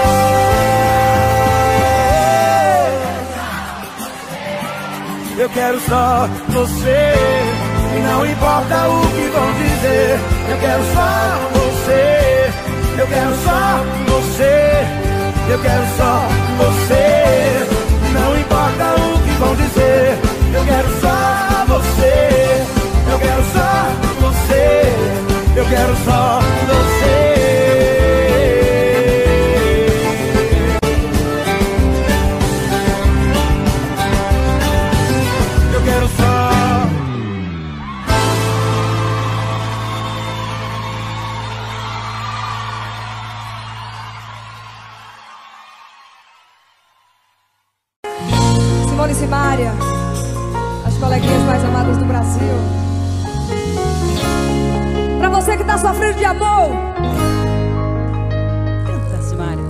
Eu quero só você, não importa o que vão dizer. Eu quero só você, eu quero só você, eu quero só você. Não importa o que vão dizer. Eu quero só você, eu quero só você, eu quero só você. Eu quero só. Simone e Simária, as coleguinhas mais amadas do Brasil. Pra você que tá sofrendo de amor, canta, Simária.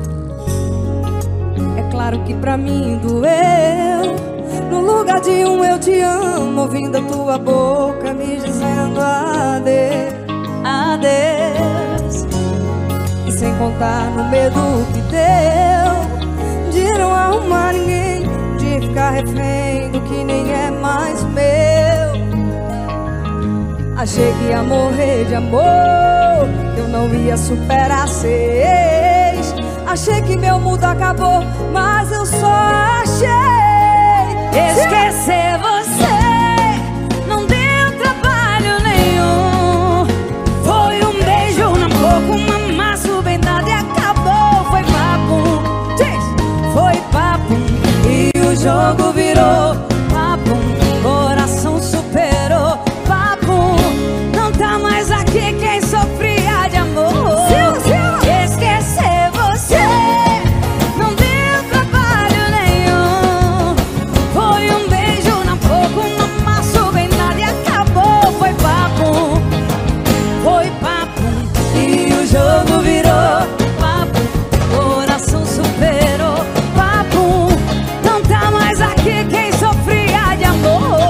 É claro que pra mim doeu. No lugar de um eu te amo, ouvindo a tua boca me dizendo adeus, adeus. E sem contar no medo que deu de não arrumar ninguém, de ficar refém do que nem é mais meu. Achei que ia morrer de amor, que eu não ia superar ser ex. Achei que meu mundo acabou, mas eu só achei esquecer você. Não deu trabalho nenhum. Foi um beijo na boca, um amasso bem dado e acabou. Foi papo, foi papo, e o jogo virou papo. Coração superou papo. Não tá mais aqui quem sofria de amor. Esquecer você não deu trabalho nenhum. Foi um beijo na boca, um amasso bem dado e acabou. Foi papo, foi papo, e o jogo virou papo. Coração superou papo. Não tá mais aqui quem sofria de amor.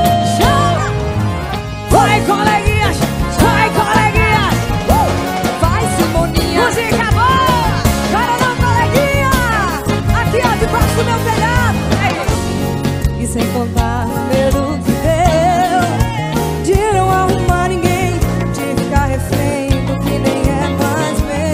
Vai, coleguinhas, vai, coleguinhas, uh! Vai, Simoninha. Música boa, cara da coleguinha. Aqui, ó, debaixo do meu telhado. É. E sem contar o medo que deu de não arrumar ninguém, de ficar refém do que nem é mais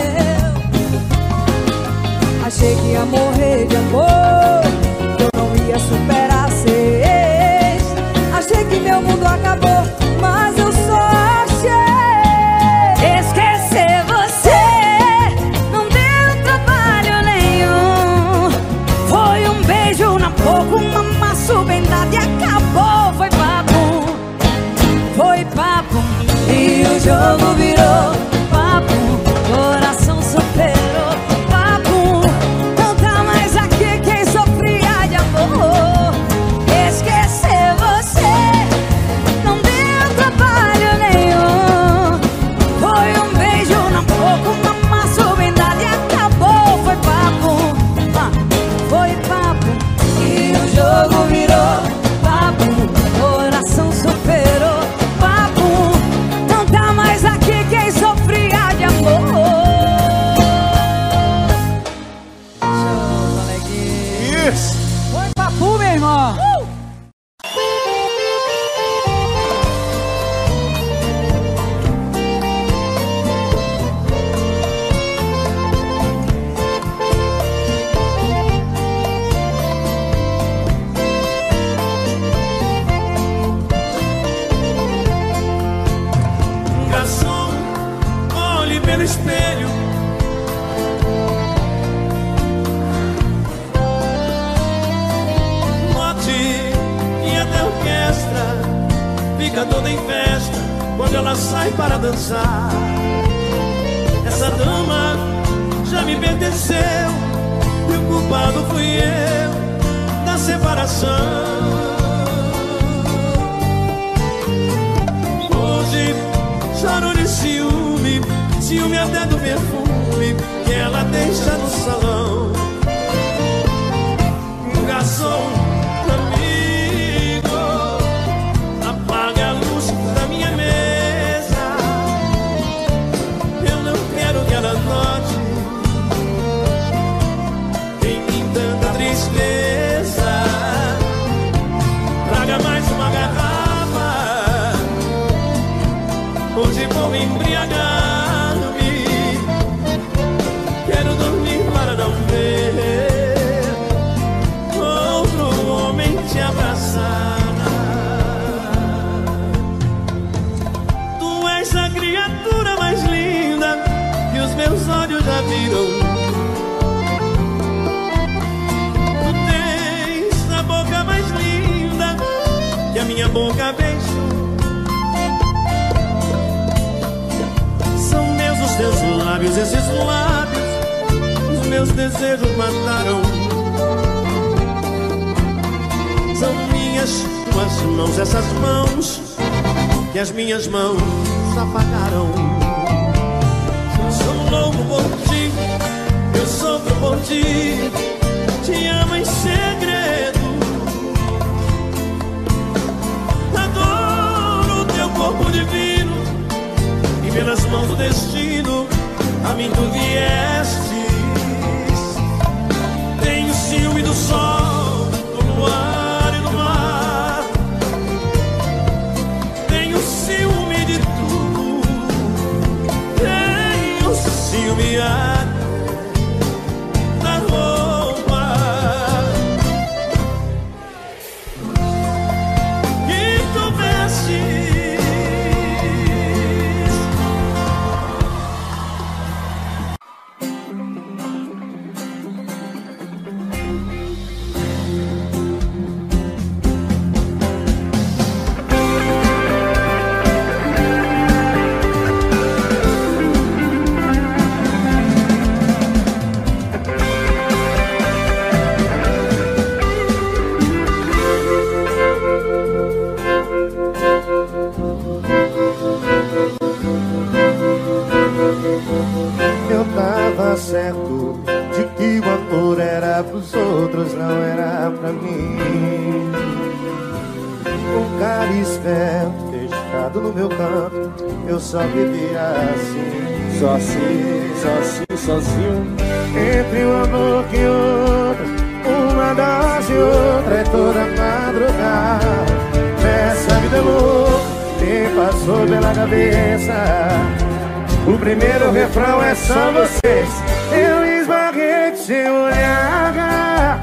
meu. Achei que ia morrer de amor, que eu não ia superar ser ex. Achei que meu mundo acabou, mas eu só achei esquecer você. Não deu trabalho nenhum. Foi um beijo na boca, um amasso bem dado e acabou. Foi papo, foi papo, e o jogo virou papo. Coração superou papo. Não tá mais aqui quem sofria de amor. Esquecer você não deu trabalho nenhum. Foi um beijo na boca, um amasso bem dado e acabou. Foi papo, ah, foi papo, e o jogo virou papo. Coração superou papo. Não tá mais aqui quem sofria de amor. Show, coleguinha. Isso! Foi papo, meu irmão. Garçom, olhe pelo espelho. Note que até a orquestra fica toda em festa quando ela sai para dançar. Essa dama já me pertenceu e o culpado fui eu da separação. Hoje choro de ciúme, ciúme até do perfume que ela deixa no salão. Garçom, amigo, apaga a luz da minha mesa. Eu não quero que ela note em mim tanta tristeza. Traga mais uma garrafa, hoje vou embriagar-me. Quero dormir para não ver outro homem te abraçar. Tu és a criatura mais linda que os meus olhos já viram. Tu tens a boca mais linda que a minha boca beijou. Teus lábios, esses lábios, os meus desejos mataram. São minhas tuas mãos, essas mãos que as minhas mãos apagaram. Eu sou louco por ti, eu sofro por ti, te amo em segredo. mãos do destino, a mim tu viestes. Tenho ciúme do sol, do luar e do mar. Tenho ciúme de tudo. Tenho ciúme da roupa que tu vestes. Certo de que o amor era pros outros, não era pra mim. Um cara esperto, fechado no meu canto, eu só vivia assim. Só assim, só assim, sozinho. Entre um amor e outro, uma dose e outra é toda madrugada. Nessa vida louca, me passou pela cabeça. O primeiro refrão é só vocês. Eu esbarrei de seu olhar.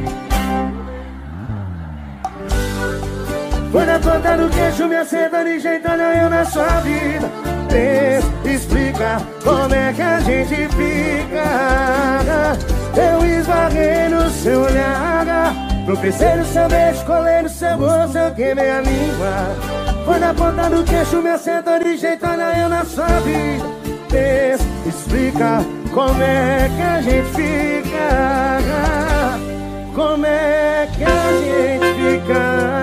Foi na ponta do queixo, me acertando e jeitando eu na sua vida. Pensa, explica como é que a gente fica. Eu esbarrei no seu olhar. Tropecei no seu beijo, colei no seu rosto, eu queimei a língua. Foi na ponta do queixo, me acertou de jeito, olha eu na sua vida. Pensa, explica como é que a gente fica. Como é que a gente fica.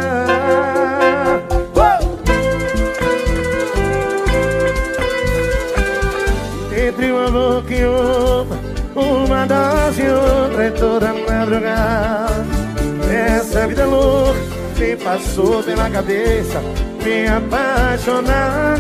uh! Entre uma boca e outra, uma dose e outra é toda madrugada. Essa vida louca me passou pela cabeça, me apaixonar.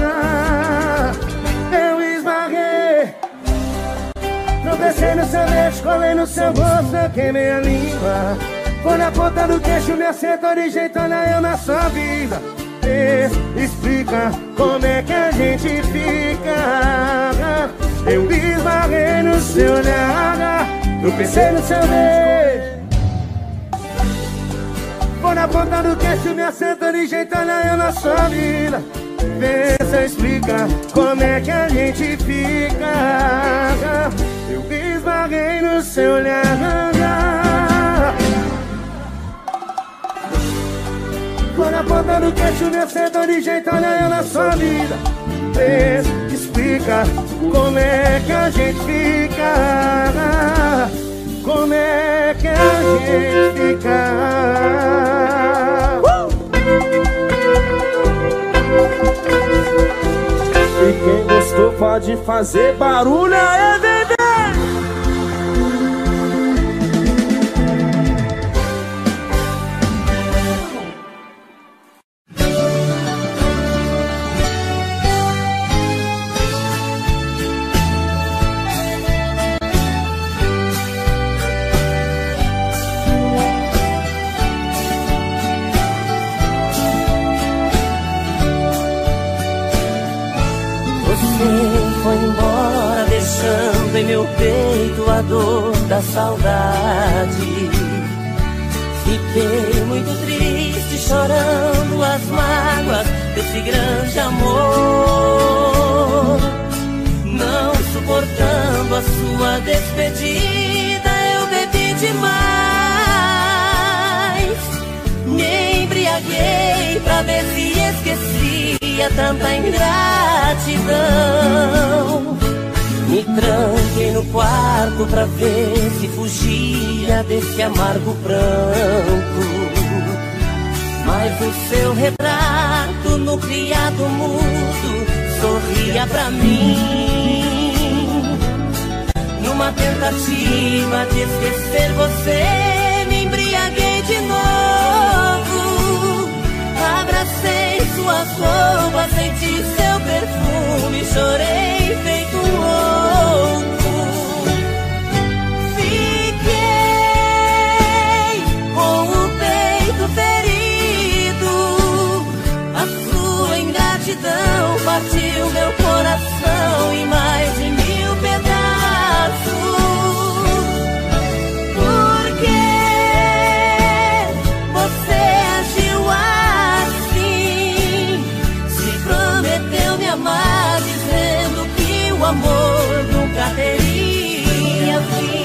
Eu esbarrei, tropecei no seu beijo, colei no seu rosto, eu queimei a língua. Foi na ponta do queixo, me acertou de jeito, olha eu na sua vida. Pensa, explica como é que a gente fica. Eu esbarrei no seu olhar, tropecei no seu beijo. Foi na ponta do queixo, me acertou de jeito, olha eu na sua vida. Pensa, explica como é que a gente fica. Eu esbarrei no seu olhar. Foi na ponta do queixo, me acertou de jeito, olha eu na sua vida. Pensa, explica como é que a gente fica. Como é que a gente fica. uh! E quem gostou pode fazer barulho, é bebê! Em meu peito a dor da saudade. Fiquei muito triste, chorando as mágoas desse grande amor. Não suportando a sua despedida, eu bebi demais. Me embriaguei pra ver se esquecia tanta ingratidão. Me tranquei no quarto pra ver se fugia desse amargo pranto. Mas o seu retrato no criado mudo sorria pra mim. Numa tentativa de esquecer você, me embriaguei de novo. Abracei suas roupas, senti seu perfume, chorei feito um louco. Fiquei com o peito ferido, a sua ingratidão partiu meu coração em mais de mil pedaços. Porque você agiu assim, se prometeu me amar, dizendo que o amor nunca teria fim.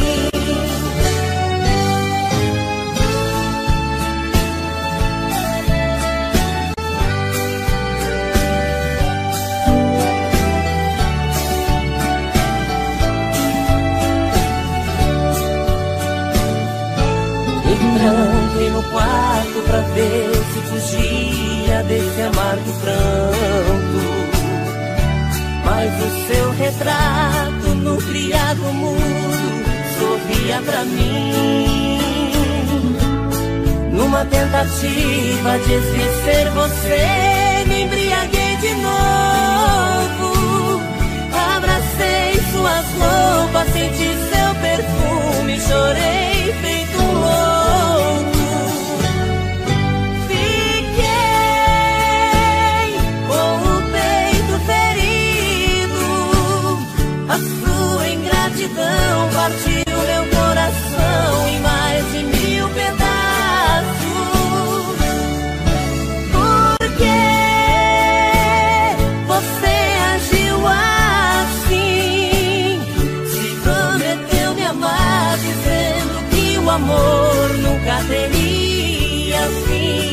Entrei no quarto pra ver se fugia desse amargo pranto, mas o seu retrato no criado mudo sorria pra mim. Numa tentativa de esquecer você, me embriaguei de novo. Abracei suas roupas, senti seu perfume, chorei feito um louco. Fiquei com o peito ferido, a sua ingratidão partiu meu coração em mais de mil pedaços. Porque você agiu assim, se prometeu me amar, dizendo que o amor nunca teria fim.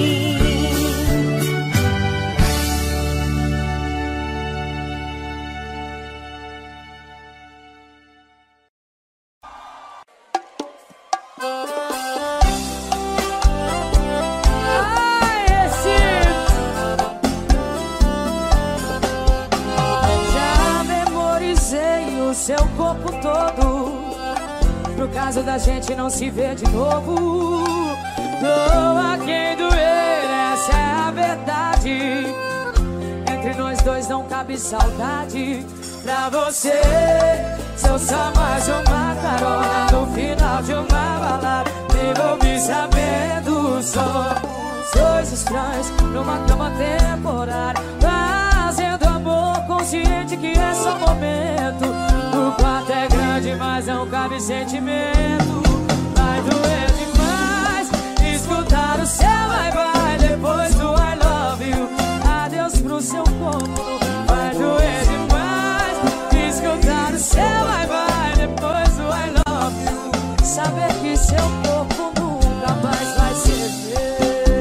Seu corpo todo, pro caso da gente não se ver de novo. Doa quem doer, essa é a verdade. Entre nós dois não cabe saudade. Pra você, sou só mais uma carona no final de uma balada. Nem vou me sabendo, somos dois estranhos numa cama temporária, fazendo amor consciente que é só momento. O quarto é grande, mas não cabe sentimento. Vai doer demais escutar o seu bye-bye depois do I love you. Adeus pro seu corpo. Vai doer demais escutar o seu bye-bye depois do I love you. Saber que seu corpo nunca mais vai ser meu.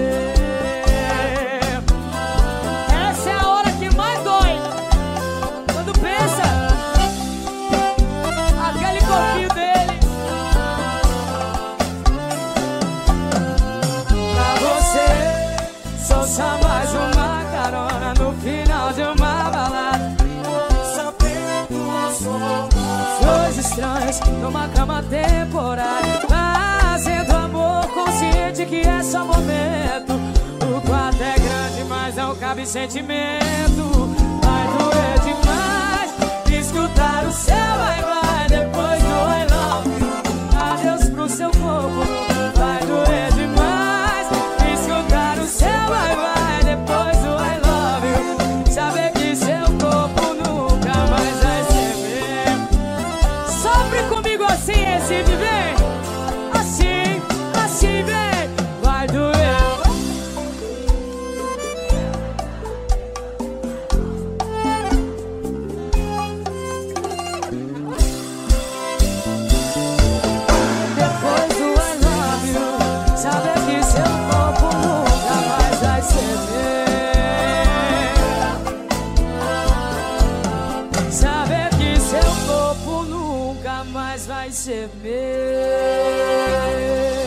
Essa é a hora que mais dói. Quando pensa aquele corpinho dele. Pra você, sou só mais uma carona no final de uma balada. Sabendo nós somos dois estranhos numa cama temporária, fazendo amor consciente que é só momento. O quarto é grande, mas não cabe sentimento. Vai doer demais escutar o seu bye-bye depois do I love you. Adeus pro seu corpo. Vai doer demais escutar o seu bye-bye depois do I love you. Saber que seu corpo nunca mais vai ser meu. Sofre comigo assim, esse viver. Assim, assim vem. Vai doer. Vai ser meu.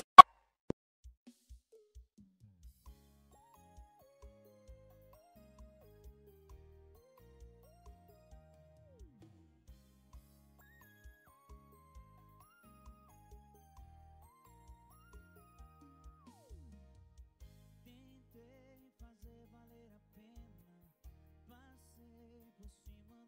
Tentei fazer valer a pena, passei por cima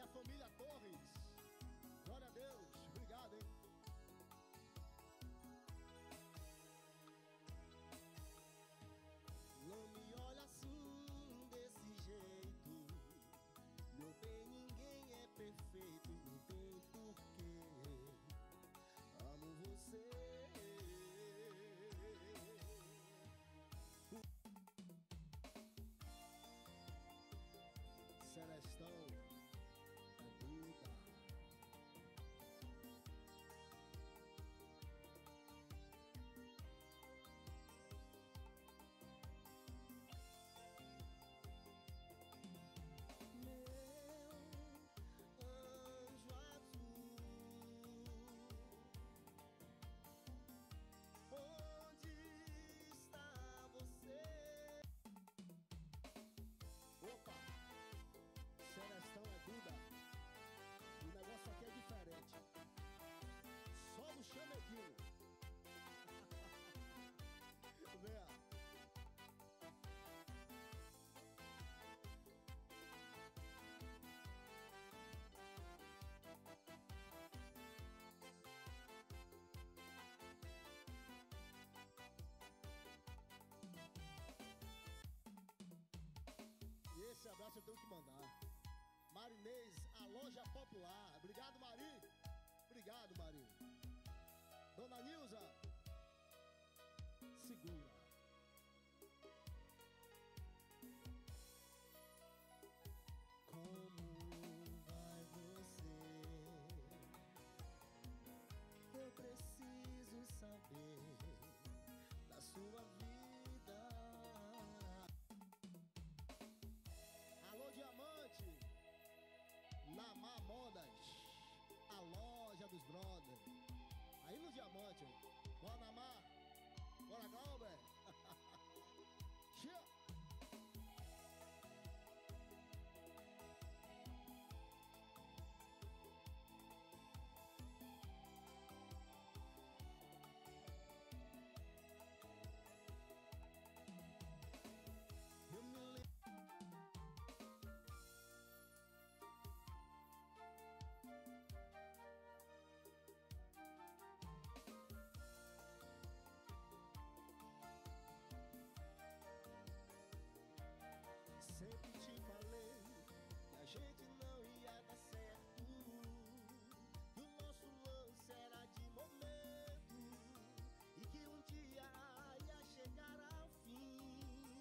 minha família Torres. Glória a Deus, obrigado, hein? Não me olha assim, desse jeito. Meu bem, ninguém é perfeito, não tem porquê. Amo você. Celestão é Duda. Celestão é Duda. O negócio aqui é diferente. Só no chameguinho. Vê. E esse abraço eu tenho que mandar. Marinês, a loja popular. Obrigado, Mari. Obrigado, Mari. Dona Nilza, segura. Como vai você? Eu preciso saber da sua vida. Alô, Diamante. Namá Modas, a loja dos brothers. Aí no Diamante, bora Namá, bora Glauber. Chia. Eu me lembro. Sempre te falei que a gente não ia dar certo, que o nosso lance era de momento e que um dia ia chegar ao fim.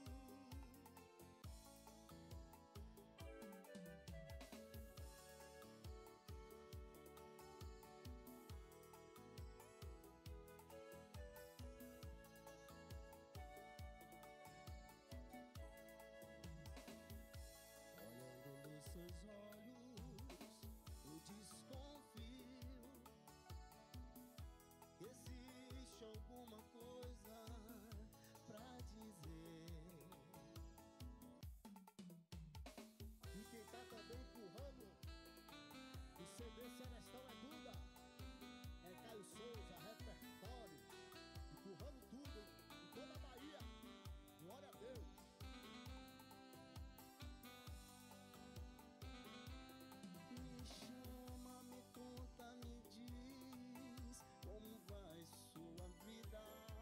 Seus olhos, eu desconfio que existe alguma coisa pra dizer. E quem tá também empurrando o C D Celestão é Duda. É Caio Souza, repertório. Empurrando tudo em toda a Bahia. Glória a Deus. Me diz como vai sua vida,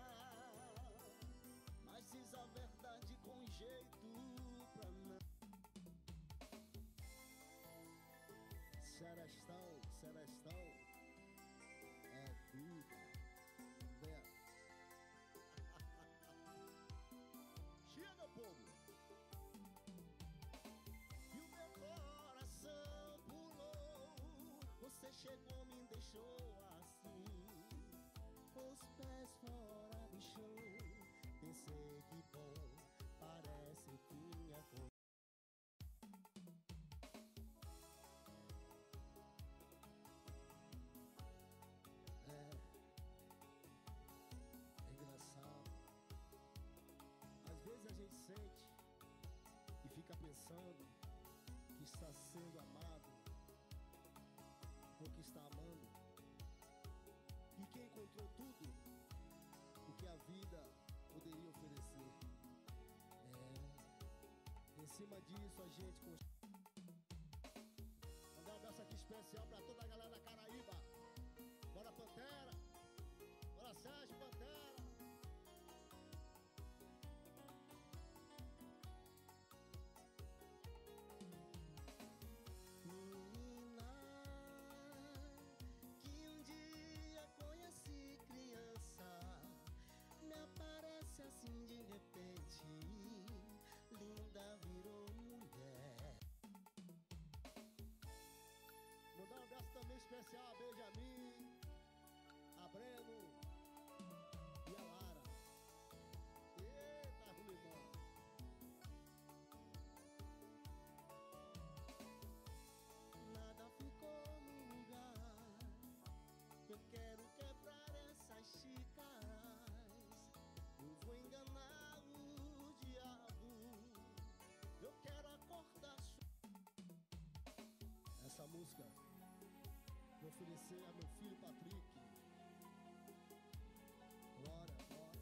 mas diz a verdade com jeito pra não. Celestão, Celestão é Duda. Vem. Chega, povo. E o meu coração pulou, você chegou, me deixou assim, os pés fora do chão. Pensei que bom, parece que minha cor. É, é engraçado. Às vezes a gente sente e fica pensando que está sendo amado ou que está amando, e que encontrou tudo o que a vida poderia oferecer. É, em cima disso a gente mandar um especial pra toda a galera da Caraíba. Bora Pantera, bora Sérgio Pantera. Menina, que um dia conheci criança, me aparece assim de repente, linda virou mulher. Mandar um abraço também especial a Benjamin, a Breno e a Lara. Eita, Rulimão. Nada ficou no lugar. Eu quero quebrar essas xícaras. Eu vou enganar o diabo. Eu quero acordar. Essa música vou oferecer a meu filho Patrick. Bora, bora.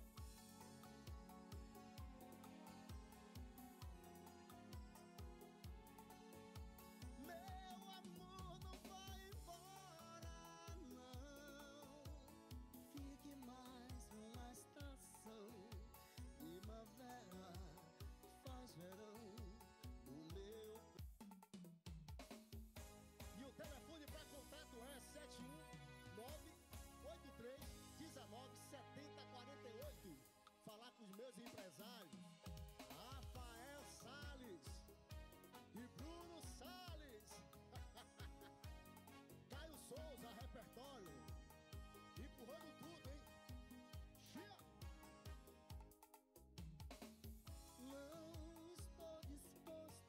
Meu amor, não vai embora, não. Fique mais numa estação. Primavera faz verão no meu. E o telefone para contato é sete um nove oito três um nove sete zero quatro oito. Falar com os meus empresários Rafael Salles e Bruno Salles. Caio Souza, repertório. Empurrando tudo, hein? Chia! Não estou disposto.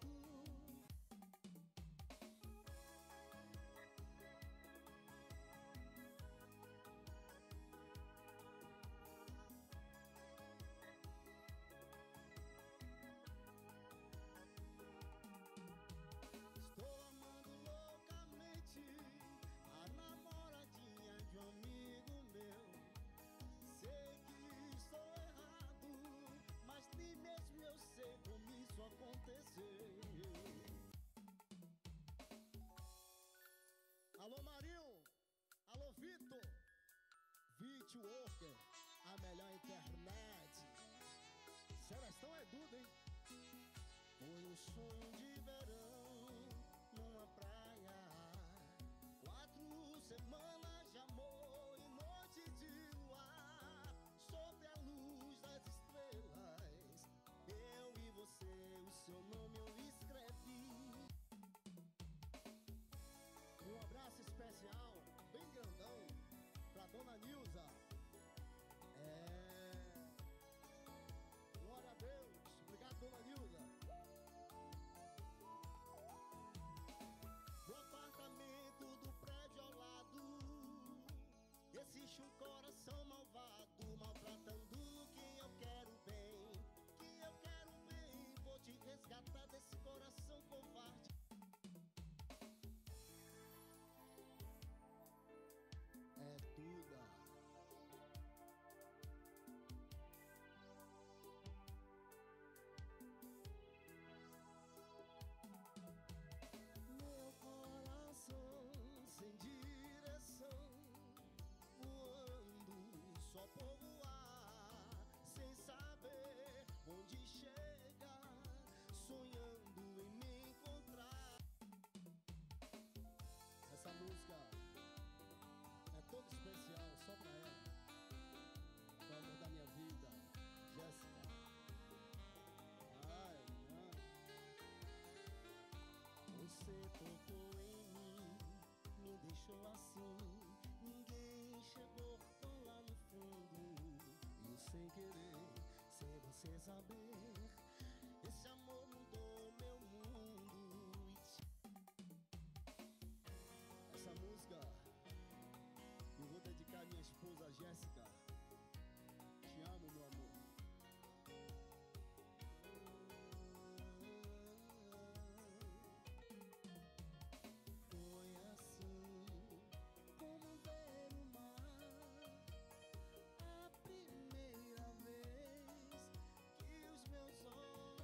Estou amando loucamente a namoradinha de um amigo meu. Sei que estou errado, mas nem mesmo eu sei como isso aconteceu. Alô, Marinho. Alô, Vitor. Vit Worker, a melhor internet. Celestão é tudo, hein? Foi um sonho de verão numa praia. Quatro semanas de amor e noite de luar. Sob a luz das estrelas, eu e você, o seu nome eu escrevi. Um abraço especial, bem grandão, pra Dona Nilza. É... Glória a Deus. Obrigado, Dona Nilza. No apartamento do prédio ao lado existe um coração malvado, maltratando quem eu quero bem. Quem eu quero bem, vou te resgatar desse coração covarde. É Duda. Meu coração sem direção, voando só por voar, sem saber onde chega, sonhando em me encontrar. Essa música é toda especial, só pra ela. Pra amor da minha vida, Jéssica. Ai, não. Você tocou em mim, me deixou assim. Ninguém chegou tão lá no fundo. E sem querer, sem você saber, esse amor mudou meu mundo. E te... Essa música eu vou dedicar à minha esposa Jéssica. Te amo, meu amor. Foi assim como ver o mar, a primeira vez que os meus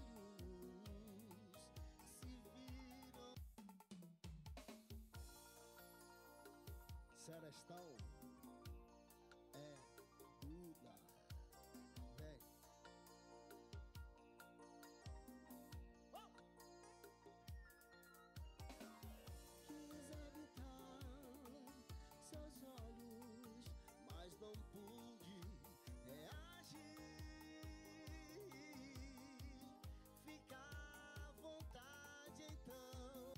olhos se viram. Serestão é Duda. Vem. Quis habitar seus olhos, mas não pude reagir. Fica à vontade então.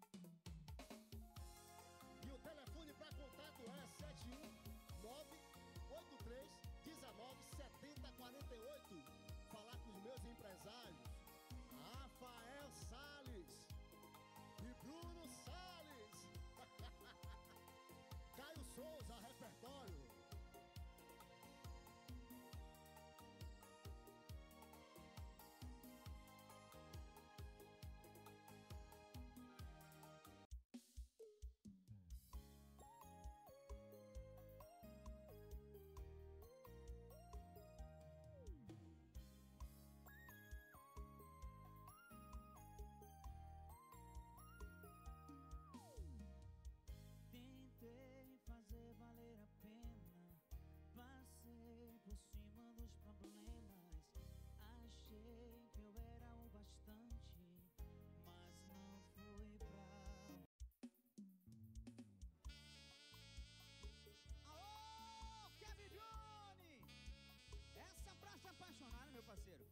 E o telefone para contato é sete um nove oito três um nove sete zero quatro oito. Falar com os meus empresários Rafael Salles e Bruno Salles. Caio Souza, repertório. Tentei fazer valer a pena, passei por cima dos problemas. Achei que eu era o bastante, mas não fui pra... Alô, Kevin Johnny! Essa pra se apaixonar, né, meu parceiro?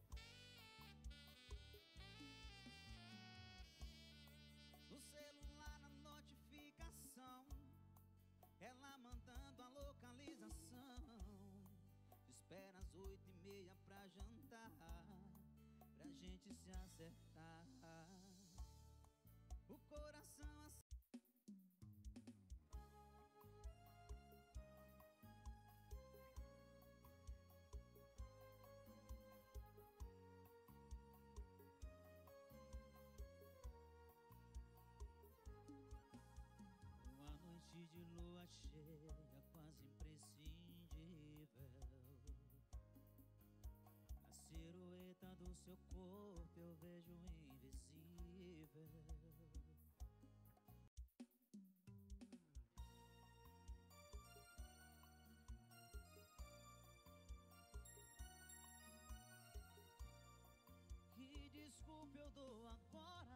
No celular, na notificação, ela mandando a localização. Espera às oito e meia pra jantar, pra gente se acertar. O coração assim. Uma noite de lua cheia, quase imprescindível. A silhueta do seu corpo eu vejo invisível. Que desculpa eu dou agora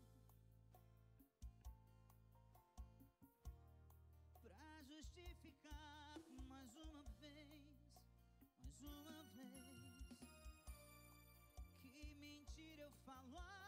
pra justificar mais uma vez, mais uma vez. Que mentira eu falo